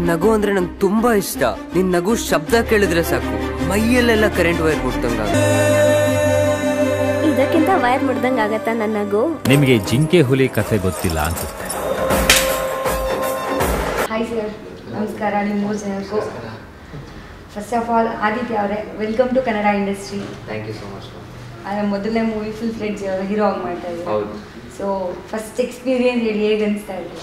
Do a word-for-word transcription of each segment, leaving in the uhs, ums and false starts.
ನಗು ಅಂದ್ರೆ ನಂಗೆ ತುಂಬಾ ಇಷ್ಟ. ನಿನ್ ನಗು ಶಬ್ದ ಕೇಳಿದ್ರೆ ಸಾಕು ಮೈಯಲ್ಲೆಲ್ಲ ಕರೆಂಟ್ ವೈರ್ ಮುಟ್ದಂಗ. ಇದಕ್ಕಿಂತ ವೈರ್ ಮುಟ್ದಂಗ ಆಗತ್ತಾ ನನ್ನ ನಗು? ನಿಮಗೆ ಜಿಂಕೆ ಹುಲಿ ಕಥೆ ಗೊತ್ತಿಲ್ಲ ಅನ್ಸುತ್ತೆ. ಹಾಯ್ ಸರ್, ನಮಸ್ಕಾರ. ನಿಮ್ಮ ಮೂರು ಜನಕ್ಕೂ ಫಸ್ಟ್ ಆಫ್ ಆಲ್ ಆದಿತ್ಯ ಅವರೇ, welcome to Kannada industry. Thank you so much. ಅದರ ಮೊದಲನೇ ಮೂವಿ ಫುಲ್ ಫ್ಲೆಡ್ಜ್ ಹೀರೋ ಆಗಿ ಮಾಡ್ತಾ ಇದ್ದೀವಿ. ಹೌದು. ಸೊ ಫಸ್ಟ್ ಎಕ್ಸ್ಪೀರಿಯನ್ಸ್ ಹೇಳಿ, ಹೇಗೆ ಅನಿಸ್ತಾ ಇದೆ?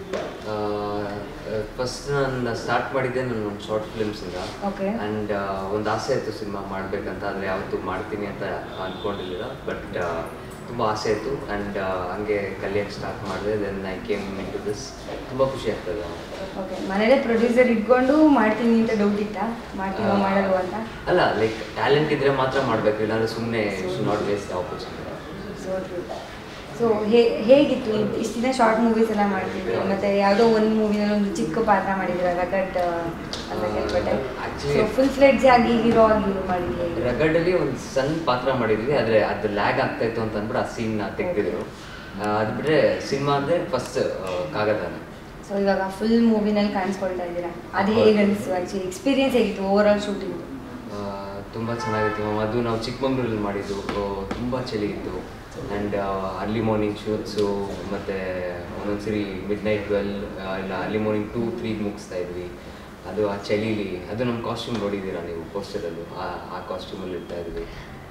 ಫಸ್ಟ್ ನಾನು ಸ್ಟಾರ್ಟ್ ಮಾಡಿದ್ದೆ ನಾನು ಒಂದು ಶಾರ್ಟ್ ಫಿಲ್ಮ್ಸಿಂದ. ಓಕೆ. ಆ್ಯಂಡ್ ಒಂದು ಆಸೆ ಇತ್ತು ಸಿನಿಮಾ ಮಾಡಬೇಕಂತ, ಆದರೆ ಯಾವತ್ತೂ ಮಾಡ್ತೀನಿ ಅಂತ ಅಂದ್ಕೊಂಡಿರಲಿಲ್ಲ. ಬಟ್ ತುಂಬ ಆಸೆ ಇತ್ತು ಆ್ಯಂಡ್ ಹಂಗೆ ಕಲಿಯೋಕ್ಕೆ ಸ್ಟಾರ್ಟ್ ಮಾಡಿದೆ. Then I came into this. ತುಂಬ ಖುಷಿ ಆಗ್ತದೆ. ಓಕೆ. ಮನೇಲೆ ಪ್ರೊಡ್ಯೂಸರ್ ಇಟ್ಕೊಂಡು ಮಾಡ್ತೀನಿ ಅಂತ ಡೌಟ್ ಇತ್ತಾ, ಮಾಡ್ತೀವೋ ಮಾಡಲ್ವ ಅಂತ? ಅಲ್ಲ, ಲೈಕ್ ಟ್ಯಾಲೆಂಟ್ ಇದ್ದರೆ ಮಾತ್ರ ಮಾಡಬೇಕು, ಇಲ್ಲಾಂದರೆ ಸುಮ್ಮನೆ not waste opportunity. So so ಹೇ ಹೇಗಿತ್ತು ಇಷ್ಟು ದಿನ ಶಾರ್ಟ್ ಮೂವೀಸ್ ಎಲ್ಲ ಮಾಡ್ತಿದ್ವಿ, ಮತ್ತು ಯಾವುದೋ ಒಂದು ಮೂವಿನಲ್ಲಿ ಒಂದು ಚಿಕ್ಕ ಪಾತ್ರ ಮಾಡಿದ್ರೆ ರಗಡ್ ಅಂತ ಕೇಳ್ಪಟ್ಟೆ. ಸೊ ಫುಲ್ ಫ್ಲೆಡ್ಜ್ ಆಗಿ ಹೀರೋ ಆಗಿ ಮಾಡಿದ್ವಿ. ರಗಡಲ್ಲಿ ಒಂದು ಸಣ್ಣ ಪಾತ್ರ ಮಾಡಿದ್ವಿ, ಆದರೆ ಅದು ಲ್ಯಾಗ್ ಆಗ್ತಾಯಿತ್ತು ಅಂತ ಅಂದ್ಬಿಟ್ಟು ಆ ಸೀನ್ನ ತೆಗೆದಿದ್ರು. ಅದು ಬಿಟ್ಟರೆ ಸಿನಿಮಾ ಅಂದರೆ ಫಸ್ಟ್ ಕಾಗದನ. ಸೊ ಇವಾಗ ಫುಲ್ ಮೂವಿನಲ್ಲಿ ಕಾಣಿಸ್ಕೊಳ್ತಾ ಇದ್ದೀರಾ, ಅದು ಹೇಗೆ ಅನಿಸ್ತು? ಆ್ಯಕ್ಚುಲಿ ಎಕ್ಸ್ಪೀರಿಯನ್ಸ್ ಹೇಗಿತ್ತು ಓವರ್ ಆಲ್ ಶೂಟಿಂಗ್? ತುಂಬ ಚೆನ್ನಾಗಿತ್ತು ಮ್ಯಾಮ್. ಅದು ನಾವು ಚಿಕ್ಕಮಂಗ್ಳೂರಲ್ಲಿ ಮಾಡಿದ್ದು, ತುಂಬ ಚಳಿ ಇತ್ತು. ಆ್ಯಂಡ್ ಅರ್ಲಿ ಮಾರ್ನಿಂಗ್ ಶೂಟ್ಸು, ಮತ್ತು ಒಂದೊಂದ್ಸರಿ ಮಿಡ್ ನೈಟ್ ಟ್ವೆಲ್ ಇಲ್ಲ ಅರ್ಲಿ ಮಾರ್ನಿಂಗ್ ಟೂ ತ್ರೀಗೆ ಮುಗಿಸ್ತಾ ಇದ್ವಿ. ಅದು ಆ ಚಳಿಲಿ, ಅದು ನಮ್ಮ ಕಾಸ್ಟ್ಯೂಮ್ ನೋಡಿದ್ದೀರಾ ನೀವು ಪೋಸ್ಟರಲ್ಲೂ, ಆ ಆ ಕಾಸ್ಟ್ಯೂಮಲ್ಲಿ ಇರ್ತಾ ಇದ್ವಿ.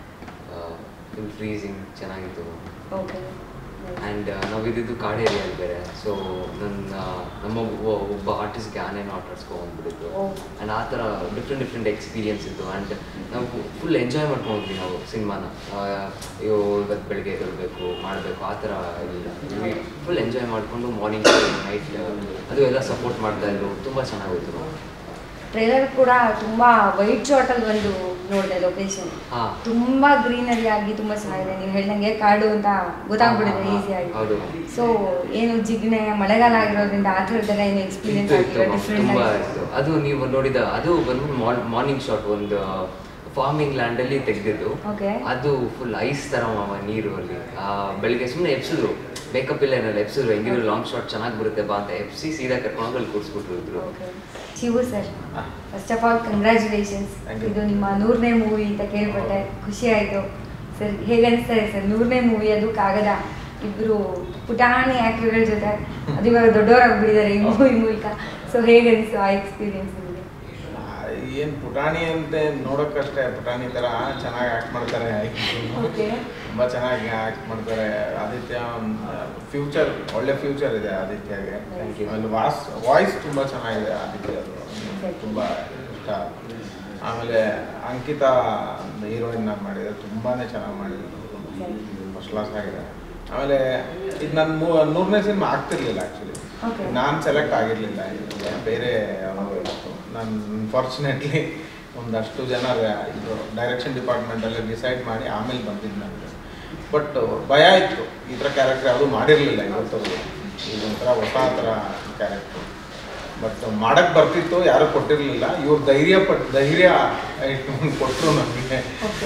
ಫುಲ್ ಫ್ರೀಸಿಂಗ್, ಚೆನ್ನಾಗಿತ್ತು. ಓಕೆ. ಆ್ಯಂಡ್ ನಾವು ಇದ್ದಿದ್ದು ಕಾಡು ಏರಿಯಲ್ಲಿ ಬೇರೆ. ಸೊ ನನ್ನ ನಮ್ಮ ಒಬ್ಬ ಆರ್ಟಿಸ್ಟ್ಗೆ ಆನೇನೋ ಆಟ ಆಡಿಸ್ಕೊಂಡ್ಬಿಟ್ಟಿದ್ದು. ಆ್ಯಂಡ್ ಆ ಥರ ಡಿಫ್ರೆಂಟ್ ಡಿಫ್ರೆಂಟ್ ಎಕ್ಸ್ಪೀರಿಯನ್ಸ್ ಇತ್ತು. ಆ್ಯಂಡ್ ನಾವು ಫುಲ್ ಎಂಜಾಯ್ ಮಾಡ್ಕೊಂಡ್ವಿ ನಾವು ಸಿನಿಮಾನ. ಅಯ್ಯೋ ಇವತ್ತು ಬೆಳಗ್ಗೆ ಎದ್ದೇಳಬೇಕು ಮಾಡಬೇಕು ಆ ಥರ ಇಲ್ಲ, ಫುಲ್ ಎಂಜಾಯ್ ಮಾಡಿಕೊಂಡು ಮಾರ್ನಿಂಗ್ ನೈಟ್ ಅದು ಎಲ್ಲ ಸಪೋರ್ಟ್ ಮಾಡ್ತಾಯಿದ್ರು. ತುಂಬ ಚೆನ್ನಾಗಿತ್ತು. ಟ್ರೈಲರ್ ಕೂಡ ತುಂಬ ವೈಟ್ ಶಾರ್ಟಲ್ಲಿ ಒಂದು ನೋಡಿದೆ ಲೊಕೇಶನ್, ತುಂಬ ಗ್ರೀನರಿ ಆಗಿ ತುಂಬ ಚೆನ್ನಾಗಿದೆ. ನೀವು ಹೇಳ್ದಂಗೆ ಕಾಡು ಅಂತ ಗೊತ್ತಾಗ್ಬಿಡಿದೆ ಈಸಿಯಾಗಿ. ಸೊ ಏನು ಜಿಗ್ನೆ ಮಳೆಗಾಲ ಆಗಿರೋದ್ರಿಂದ ಆ ಥರದ್ದೆಲ್ಲ ಏನು ಎಕ್ಸ್ಪೀರಿಯನ್ಸ್ ಆಗಿದೆ ಡಿಫ್ರೆಂಟ್. ಅದು ನೀವು ನೋಡಿದ ಅದು ಬಂದು ಮಾರ್ನಿಂಗ್ ಶಾಟ್, ಒಂದು ಫಾರ್ಮಿಂಗ್ ಲ್ಯಾಂಡಲ್ಲಿ ತೆಗೆದಿದ್ದು. ಅದು ಫುಲ್ ಐಸ್ ಥರ ನೀರು ಅಲ್ಲಿ. ಬೆಳಿಗ್ಗೆ ಸುಮ್ಮನೆ ಎಪ್ಸಿದ್ರು, ಮೇಕಪ್ ಇಲ್ಲ ಏನಲ್ಲ, ಎಪ್ಸಿದ್ರು. ಹೆಂಗಿದ್ರು ಲಾಂಗ್ ಶಾಟ್ ಚೆನ್ನಾಗಿ ಬರುತ್ತೆ ಬಾ ಅಂತ ಎಪ್ಸಿ ಸೀದಾ ಕರ್ಕೊಂಡು ಅಲ್ಲಿ ಕೂರಿಸ್ಬಿಟ್ರು ಇದ್ರು. Shivu sir, first of all congratulations. ಇದು ನಿಮ್ಮ ನೂರನೇ ಮೂವಿ ಅಂತ ಕೇಳ್ಪಟ್ಟೆ, ಖುಷಿ ಆಯಿತು ಸರ್. ಹೇಗೆ ಅನಿಸ್ತಾ ಇದೆ ಸರ್ ನೂರನೇ ಮೂವಿ? ಅದು ಕಾಗದ ಇಬ್ಬರು ಪುಟಾಣಿ ಆ್ಯಕ್ಟರ್ಗಳ ಜೊತೆ, ಅದು ಇವಾಗ ದೊಡ್ಡವರಾಗ್ಬಿಟ್ಟಿದ್ದಾರೆ ಈ ಮೂವಿ ಮೂಲಕ. ಸೊ ಹೇಗೆ ಅನಿಸ್ತು ಆ ಎಕ್ಸ್ಪೀರಿಯನ್ಸ್ ನಿಮಗೆ? ಏನು ಪುಟಾಣಿ ಅಂತ ನೋಡೋಕ್ಕಷ್ಟೇ, ಪುಟಾಣಿ ಥರ ಚೆನ್ನಾಗಿ ಆ್ಯಕ್ಟ್ ಮಾಡ್ತಾರೆ. ತುಂಬ ಚೆನ್ನಾಗಿ ಆ್ಯಕ್ಟ್ ಮಾಡ್ತಾರೆ. ಆದಿತ್ಯ ಫ್ಯೂಚರ್, ಒಳ್ಳೆ ಫ್ಯೂಚರ್ ಇದೆ ಆದಿತ್ಯಗೆ. ಆಮೇಲೆ ವಾಯ್ಸ್ ವಾಯ್ಸ್ ತುಂಬ ಚೆನ್ನಾಗಿದೆ ಆದಿತ್ಯದು, ತುಂಬ ಇಷ್ಟ. ಆಮೇಲೆ ಅಂಕಿತಾ ಹೀರೋಯಿನ್ ಆಗಿ ಮಾಡಿದ್ದಾರೆ, ತುಂಬಾ ಚೆನ್ನಾಗಿ ಮಾಡಿದ್ರು, ಫಸ್ಟ್ ಕ್ಲಾಸ್ ಆಗಿದೆ. ಆಮೇಲೆ ಇದು ನನ್ನ ಮೂ ನೂರನೇ ಸಿನಿಮಾ ಆಗ್ತಿರ್ಲಿಲ್ಲ ಆ್ಯಕ್ಚುಲಿ. ನಾನು ಸೆಲೆಕ್ಟ್ ಆಗಿರಲಿಲ್ಲ, ಬೇರೆ ಯಾವಾಗ ಇತ್ತು. ನಾನು ಅನ್ಫಾರ್ಚುನೇಟ್ಲಿ ಒಂದಷ್ಟು ಜನ ಇದು ಡೈರೆಕ್ಷನ್ ಡಿಪಾರ್ಟ್ಮೆಂಟಲ್ಲಿ ಡಿಸೈಡ್ ಮಾಡಿ ಆಮೇಲೆ ಬಂದಿದ್ದು ನನಗೆ. ಬಟ್ ಭಯ ಇತ್ತು, ಈ ಥರ ಕ್ಯಾರೆಕ್ಟರ್ ಯಾವುದೂ ಮಾಡಿರಲಿಲ್ಲ ಇವತ್ತವರೆಗೂ. ಇದೊಂಥರ ಹೊಸ ಥರ ಕ್ಯಾರೆಕ್ಟ್ರು. ಬಟ್ ಮಾಡೋಕ್ಕೆ ಬರ್ತಿತ್ತು, ಯಾರೂ ಕೊಟ್ಟಿರಲಿಲ್ಲ. ಇವ್ರು ಧೈರ್ಯ ಪಟ್ಟು ಧೈರ್ಯ ಇಟ್ಕೊಂಡು ಕೊಟ್ಟರು ನಮಗೆ,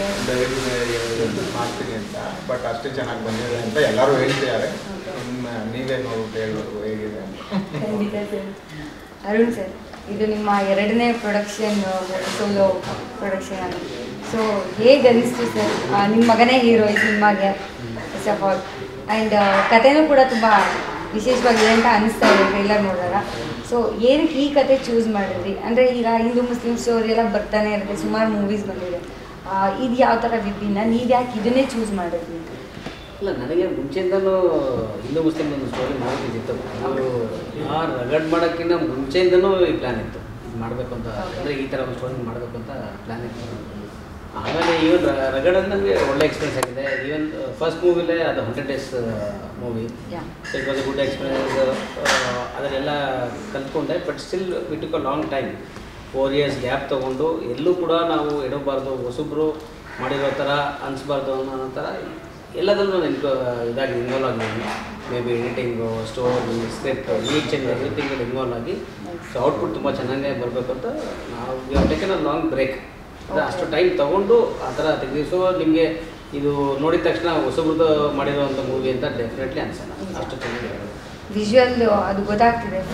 ಧೈರ್ಯ ಮಾಡ್ತೀನಿ ಅಂತ. ಬಟ್ ಅಷ್ಟೇ ಚೆನ್ನಾಗಿ ಬಂದಿದೆ ಅಂತ ಎಲ್ಲರೂ ಹೇಳ್ತಿದ್ದಾರೆ. ನೀವೇ ನೋಡ್ಬಿಟ್ಟು ಹೇಳ್ಬೇಕು ಹೇಗಿದೆ ಅಂತ. ಖಂಡಿತ ಸರ್. ಅರುಣ್ ಸರ್, ಇದು ನಿಮ್ಮ ಎರಡನೇ ಪ್ರೊಡಕ್ಷನ್, ಸೋಲೋ ಪ್ರೊಡಕ್ಷನ್ ಆಗಿದೆ. ಸೊ ಹೇಗೆ ಅನಿಸ್ತು ಸರ್? ನಿಮ್ಮ ಮಗನೇ ಹೀರೋ ಈ ಸಿನಿಮಾಗೆ ಫಸ್ಟ್ ಆಫ್ ಆಲ್. ಆ್ಯಂಡ್ ಕಥೆನೂ ಕೂಡ ತುಂಬ ವಿಶೇಷವಾಗಿದೆ ಅಂತ ಅನಿಸ್ತಾ ಇದೆ ಟ್ರೈಲರ್ ನೋಡಿದಾಗ. ಸೊ ಏನಕ್ಕೆ ಈ ಕತೆ ಚೂಸ್ ಮಾಡಿದ್ರಿ? ಅಂದರೆ ಈಗ ಹಿಂದೂ ಮುಸ್ಲಿಂ ಸ್ಟೋರಿ ಎಲ್ಲ ಬರ್ತಾನೆ ಇರುತ್ತೆ, ಸುಮಾರು ಮೂವೀಸ್ ಬಂದಿದೆ. ಇದು ಯಾವ ಥರ ವಿಭಿನ್ನ, ನೀವು ಯಾಕೆ ಇದನ್ನೇ ಚೂಸ್ ಮಾಡಿದ್ರಿ? ಇಲ್ಲ, ನನಗೆ ಮುಂಚೆಯಿಂದಲೂ ಹಿಂದೂ ಮುಸ್ಲಿಂ ಒಂದು ಸ್ಟೋರಿ ಮಾಡೋದಿತ್ತು. ನಾವು ಆ ರಗಡ್ ಮಾಡೋಕ್ಕಿಂತ ಮುಂಚೆಯಿಂದನೂ ಈ ಪ್ಲ್ಯಾನ್ ಇತ್ತು, ಇದು ಮಾಡಬೇಕು ಅಂತ. ಅಂದರೆ ಈ ಥರ ಒಂದು ಸ್ಟೋರಿ ಮಾಡಬೇಕು ಅಂತ ಪ್ಲ್ಯಾನ್ ಇತ್ತು. ಆಮೇಲೆ ಈವನ್ ರಗಡ್ ಅಂದರೆ ನನಗೆ ಒಳ್ಳೆ ಎಕ್ಸ್ಪೀರಿಯನ್ಸ್ ಆಗಿದೆ. ಈವನ್ ಫಸ್ಟ್ ಮೂವಿಲೇ ಅದು hundred days movie, so it was a good experience. ಅದನ್ನೆಲ್ಲ ಕಲ್ತ್ಕೊಂಡೆ. But still it took a long time, four years gap ತೊಗೊಂಡು ಎಲ್ಲೂ ಕೂಡ ನಾವು ಇಡಬಾರ್ದು, ಹೊಸಬ್ರು ಮಾಡಿರೋ ಥರ ಅನಿಸ್ಬಾರ್ದು ಅನ್ನೋ ಥರ ಎಲ್ಲದಲ್ಲೂ ನಾನು ಇನ್ಕೊ ಇದಾಗಿ ಇನ್ವಾಲ್ವ್ ಆಗಿದ್ದೀನಿ. Maybe editing, story, script, each and ಎವ್ರಿಥಿಂಗಲ್ಲಿ ಇನ್ವಾಲ್ವ್ ಆಗಿ. ಸೊ ಔಟ್ಪುಟ್ ತುಂಬ ಚೆನ್ನಾಗೇ ಬರಬೇಕು ಅಂತ ನಾವು we have taken a long break. ಅಂದರೆ ಅಷ್ಟು ಟೈಮ್ ತೊಗೊಂಡು ಆ ಥರ ತೆಗೆದು. ಸೊ ನಿಮಗೆ ಇದು ನೋಡಿದ ತಕ್ಷಣ ಹೊಸಬ್ರದ್ದು ಮಾಡಿರೋವಂಥ ಮೂವಿ ಅಂತ ಡೆಫಿನೆಟ್ಲಿ ಅನ್ಸೋಣ, ಅಷ್ಟು ಚೆನ್ನಾಗಿದೆ. ವಿಜುವಲ್ ಅದು ಗೊತ್ತಾಗ್ತಿದೆ.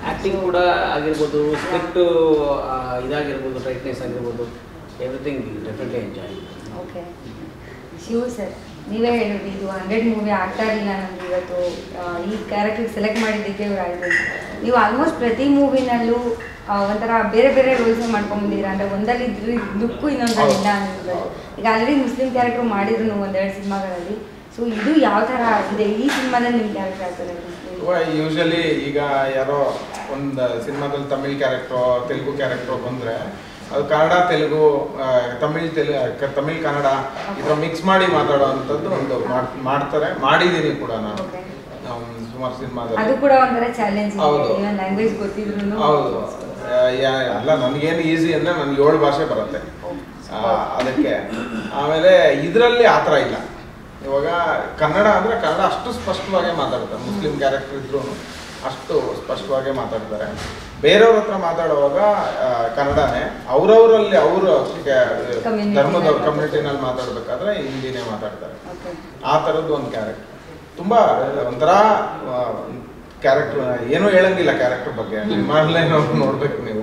ಆ್ಯಕ್ಟಿಂಗ್ ಕೂಡ ಆಗಿರ್ಬೋದು, ಸ್ಕ್ರಿಪ್ಟು ಇದಾಗಿರ್ಬೋದು, ಟೈಟ್ನೆಸ್ ಆಗಿರ್ಬೋದು, everything definitely enjoy. Okay Shiv sir, ನೀವೇ ಹೇಳಿದ್ರಿ ಇದು ಹಂಡ್ರೆಡ್ ಮೂವಿ ಆಗ್ತಾ ಇರಲಿಲ್ಲ ನಮ್ಗೆ ಇವತ್ತು ಈ ಕ್ಯಾರೆಕ್ಟರ್ ಸೆಲೆಕ್ಟ್ ಮಾಡಿದ್ದಕ್ಕೆ ಇವ್ರು ಆಯಿತು. ನೀವು ಆಲ್ಮೋಸ್ಟ್ ಪ್ರತಿ ಮೂವಿನಲ್ಲೂ ಒಂಥರ ಬೇರೆ ಬೇರೆ ರೋಲ್ಸ್ ಮಾಡ್ಕೊಂಡ್ಬಂದಿದ್ದೀರಾ, ಅಂದರೆ ಒಂದಲ್ಲಿ ಇದ್ರ ದುಕ್ಕು ಇನ್ನೊಂದಲ್ಲಿ ಇಲ್ಲ ಅನ್ನೋದು. ಈಗ ಆಲ್ರೆಡಿ ಮುಸ್ಲಿಂ ಕ್ಯಾರೆಕ್ಟರ್ ಮಾಡಿದ್ರು ಒಂದೆರಡು ಸಿನಿಮಾಗಳಲ್ಲಿ, ಸೊ ಇದು ಯಾವ ಥರ ಆಗಿದೆ ಈ ಸಿನಿಮಾದಲ್ಲಿ ನಿಮ್ಮ ಕ್ಯಾರೆಕ್ಟರ್ ಆಗ್ತದೆ? ಯೂಶಲಿ ಈಗ ಯಾರೋ ಒಂದು ಸಿನಿಮಾದಲ್ಲಿ ತಮಿಳ್ ಕ್ಯಾರೆಕ್ಟ್ರು, ತೆಲುಗು ಕ್ಯಾರೆಕ್ಟ್ರು ಬಂದರೆ ಅದು ಕನ್ನಡ ತೆಲುಗು, ತಮಿಳ್ ತೆಲು ತಮಿಳ್ ಕನ್ನಡ ಈ ಥರ ಮಿಕ್ಸ್ ಮಾಡಿ ಮಾತಾಡೋ ಅಂಥದ್ದು ಒಂದು ಮಾಡ್ತಾರೆ. ಮಾಡಿದ್ದೀನಿ ಕೂಡ ನಾನು ಸುಮಾರು ಸಿನಿಮಾದಲ್ಲಿ. ಅದು ಕೂಡ ಒಂಥರ ಚಾಲೆಂಜ್. ಹೌದು, ಲ್ಯಾಂಗ್ವೇಜ್ ಗೊತ್ತಿದ್ರು. ಹೌದು. ಅಲ್ಲ, ನನಗೇನು ಈಸಿ ಅಂದರೆ ನನಗೆ ಏಳು ಭಾಷೆ ಬರುತ್ತೆ ಅದಕ್ಕೆ. ಆಮೇಲೆ ಇದರಲ್ಲಿ ಆ ಥರ ಇಲ್ಲ. ಇವಾಗ ಕನ್ನಡ ಅಂದರೆ ಕನ್ನಡ ಅಷ್ಟು ಸ್ಪಷ್ಟವಾಗಿ ಮಾತಾಡ್ತಾರೆ. ಮುಸ್ಲಿಂ ಕ್ಯಾರೆಕ್ಟರ್ ಇದ್ರೂ ಅಷ್ಟು ಸ್ಪಷ್ಟವಾಗಿ ಮಾತಾಡ್ತಾರೆ. ಬೇರೆಯವ್ರ ಹತ್ರ ಮಾತಾಡುವಾಗ ಕನ್ನಡನೇ, ಅವರವರಲ್ಲಿ ಅವರು ಧರ್ಮದವ್ರ ಕಮ್ಯುನಿಟಿನಲ್ಲಿ ಮಾತಾಡ್ಬೇಕಾದ್ರೆ ಹಿಂದಿನೇ ಮಾತಾಡ್ತಾರೆ. ಆ ಥರದ್ದು ಒಂದು ಕ್ಯಾರೆಕ್ಟರ್ ತುಂಬ ಒಂಥರ ಕ್ಯಾರೆಕ್ಟರ್, ಏನೂ ಹೇಳಂಗಿಲ್ಲ ಕ್ಯಾರೆಕ್ಟರ್ ಬಗ್ಗೆ. ನಿಮ್ಮಲ್ಲೇ ನೋಡ್ಬೇಕು ನೀವು.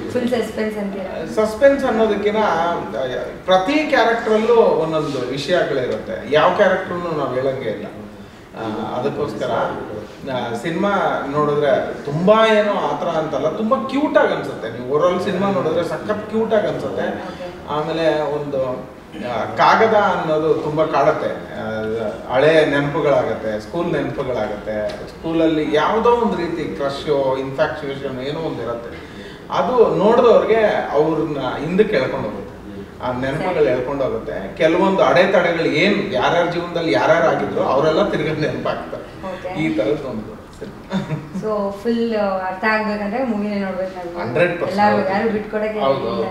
ಸಸ್ಪೆನ್ಸ್ ಅನ್ನೋದಕ್ಕಿಂತ ಪ್ರತಿ ಕ್ಯಾರೆಕ್ಟ್ರಲ್ಲೂ ಒಂದೊಂದು ವಿಷಯಗಳಿರುತ್ತೆ. ಯಾವ ಕ್ಯಾರೆಕ್ಟ್ರನ್ನು ನಾವು ಹೇಳಂಗೆ ಇಲ್ಲ. ಅದಕ್ಕೋಸ್ಕರ ಸಿನಿಮಾ ನೋಡಿದ್ರೆ ತುಂಬ ಏನೋ ಆ ಥರ ಅಂತಲ್ಲ, ತುಂಬ ಕ್ಯೂಟಾಗಿ ಅನ್ಸುತ್ತೆ. ನೀವು ಓವರಾಲ್ ಸಿನಿಮಾ ನೋಡಿದ್ರೆ ಸಖತ್ ಕ್ಯೂಟಾಗಿ ಅನ್ಸುತ್ತೆ. ಆಮೇಲೆ ಒಂದು ಕಾಗದ ಅನ್ನೋದು ತುಂಬ ಕಾಡುತ್ತೆ, ಹಳೆ ನೆನಪುಗಳಾಗತ್ತೆ, ಸ್ಕೂಲ್ ನೆನಪುಗಳಾಗತ್ತೆ. ಸ್ಕೂಲಲ್ಲಿ ಯಾವುದೋ ಒಂದು ರೀತಿ ಕ್ರಶು, ಇನ್ಫ್ಯಾಕ್ಚುಯೇಷನ್ ಏನೋ ಒಂದು ಇರುತ್ತೆ. ಅದು ನೋಡಿದವ್ರಿಗೆ ಅವ್ರನ್ನ ಹಿಂದಕ್ಕೆ ಎಳ್ಕೊಂಡು ಹೋಗುತ್ತೆ, ಆ ನೆನಪುಗಳು ಎಳ್ಕೊಂಡು ಹೋಗುತ್ತೆ. ಕೆಲವೊಂದು ಅಡೆತಡೆಗಳು ಏನು ಯಾರ್ಯಾರ ಜೀವನದಲ್ಲಿ ಯಾರ್ಯಾರು ಆಗಿದ್ರು ಅವರೆಲ್ಲ ತಿರ್ಗಿ ನೆನಪಾಗ್ತಾರೆ. ಈ ಥರದ್ದು ಒಂದು ಸೊ ಫುಲ್ ಅರ್ಥ ಆಗ್ಬೇಕಂದ್ರೆ ಮೂವಿನೇ ನೋಡ್ಬೇಕು ನಾವು. ಹಂಡ್ರೆಡ್ ಪರ್ಸೆಂಟ್ ಎಲ್ಲರೂ ಯಾರು ಬಿಟ್ಕೊಡಕ್ಕೆ.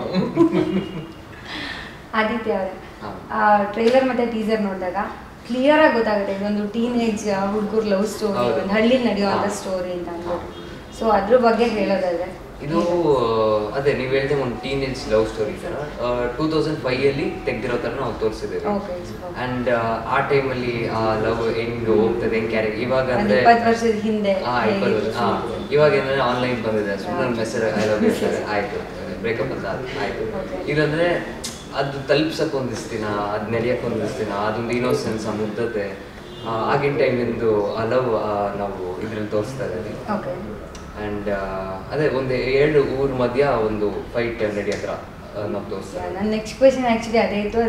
ಆದಿತ್ಯ ಅವರೇ, ಟ್ರೈಲರ್ ಮತ್ತೆ ಟೀಸರ್ ನೋಡಿದಾಗ ಕ್ಲಿಯರ್ ಆಗಿ ಗೊತ್ತಾಗುತ್ತೆ ಇದೊಂದು ಟೀನ್ ಏಜ್ ಹುಡುಗರು ಲವ್ ಸ್ಟೋರಿ, ಒಂದು ಹಳ್ಳಿ ನಡೆಯುವಂಥ ಸ್ಟೋರಿ ಅಂತ ಅಂದ್ಬಿಟ್ಟು. ಸೊ ಅದ್ರ ಬಗ್ಗೆ ಹೇಳೋದಾದ್ರೆ ಇದು ಅದೇ ನೀವು ಹೇಳಿದೆ ಒಂದು ಟೀನ್ ಏಜ್ ಲವ್ ಸ್ಟೋರಿ ಥರ ಟೂ ತೌಸಂಡ್ ಫೈವ್ ಅಲ್ಲಿ ತೆಗ್ದಿರೋ ಥರ ನಾವು ತೋರಿಸಿದ್ದೇವೆ. ಅಂಡ್ ಆ ಟೈಮಲ್ಲಿ ಆ ಲವ್ ಹೆಂಗ್ ಹೋಗ್ತದೆ, ಹೆಂಗ್ ಕ್ಯಾರೆಕ್ಟರ್ ಇವಾಗ ಅಂದ್ರೆ ವರ್ಷದ ಹಿಂದೆ ಇವಾಗ ಏನಂದ್ರೆ ಆನ್ಲೈನ್ ಬಂದಿದೆ, ಸುಮ್ಮನೆ ಮೆಸೇಜ್ ಐ ಲವ್ ಯು ಆಯ್ತು, ಬ್ರೇಕಪ್ ಅಂತ ಆಯ್ತು. ಇದಂದ್ರೆ ಅದು ತಲುಪ್ಸಕ್ಕೆ ಒಂದಿಷ್ಟು ದಿನ, ಅದು ನಡೆಯಕ್ಕೆ ಒಂದಿಷ್ಟು ದಿನ, ಅದೊಂದು ಇನ್ನೋಸೆನ್ಸ್, ಆ ಮುಗ್ಧತೆ ಆಗಿನ ಟೈಮಿಂದು ಆ ಲವ್ ನಾವು ಇದ್ರಲ್ಲಿ ತೋರಿಸ್ತಾ ಇದ್ದೀವಿ. ಆ್ಯಂಡ್ ಅದೇ ಒಂದು ಎರಡು ಊರ ಮಧ್ಯ ಒಂದು ಫೈಟ್ ನಡೆಯೋ ಥರ ನಾವು ತೋರಿಸ್ತಾ. ನನ್ನ ನೆಕ್ಸ್ಟ್ ಕ್ವೆಶನ್ ಆ್ಯಕ್ಚುಲಿ ಅದೇ ಇತ್ತು,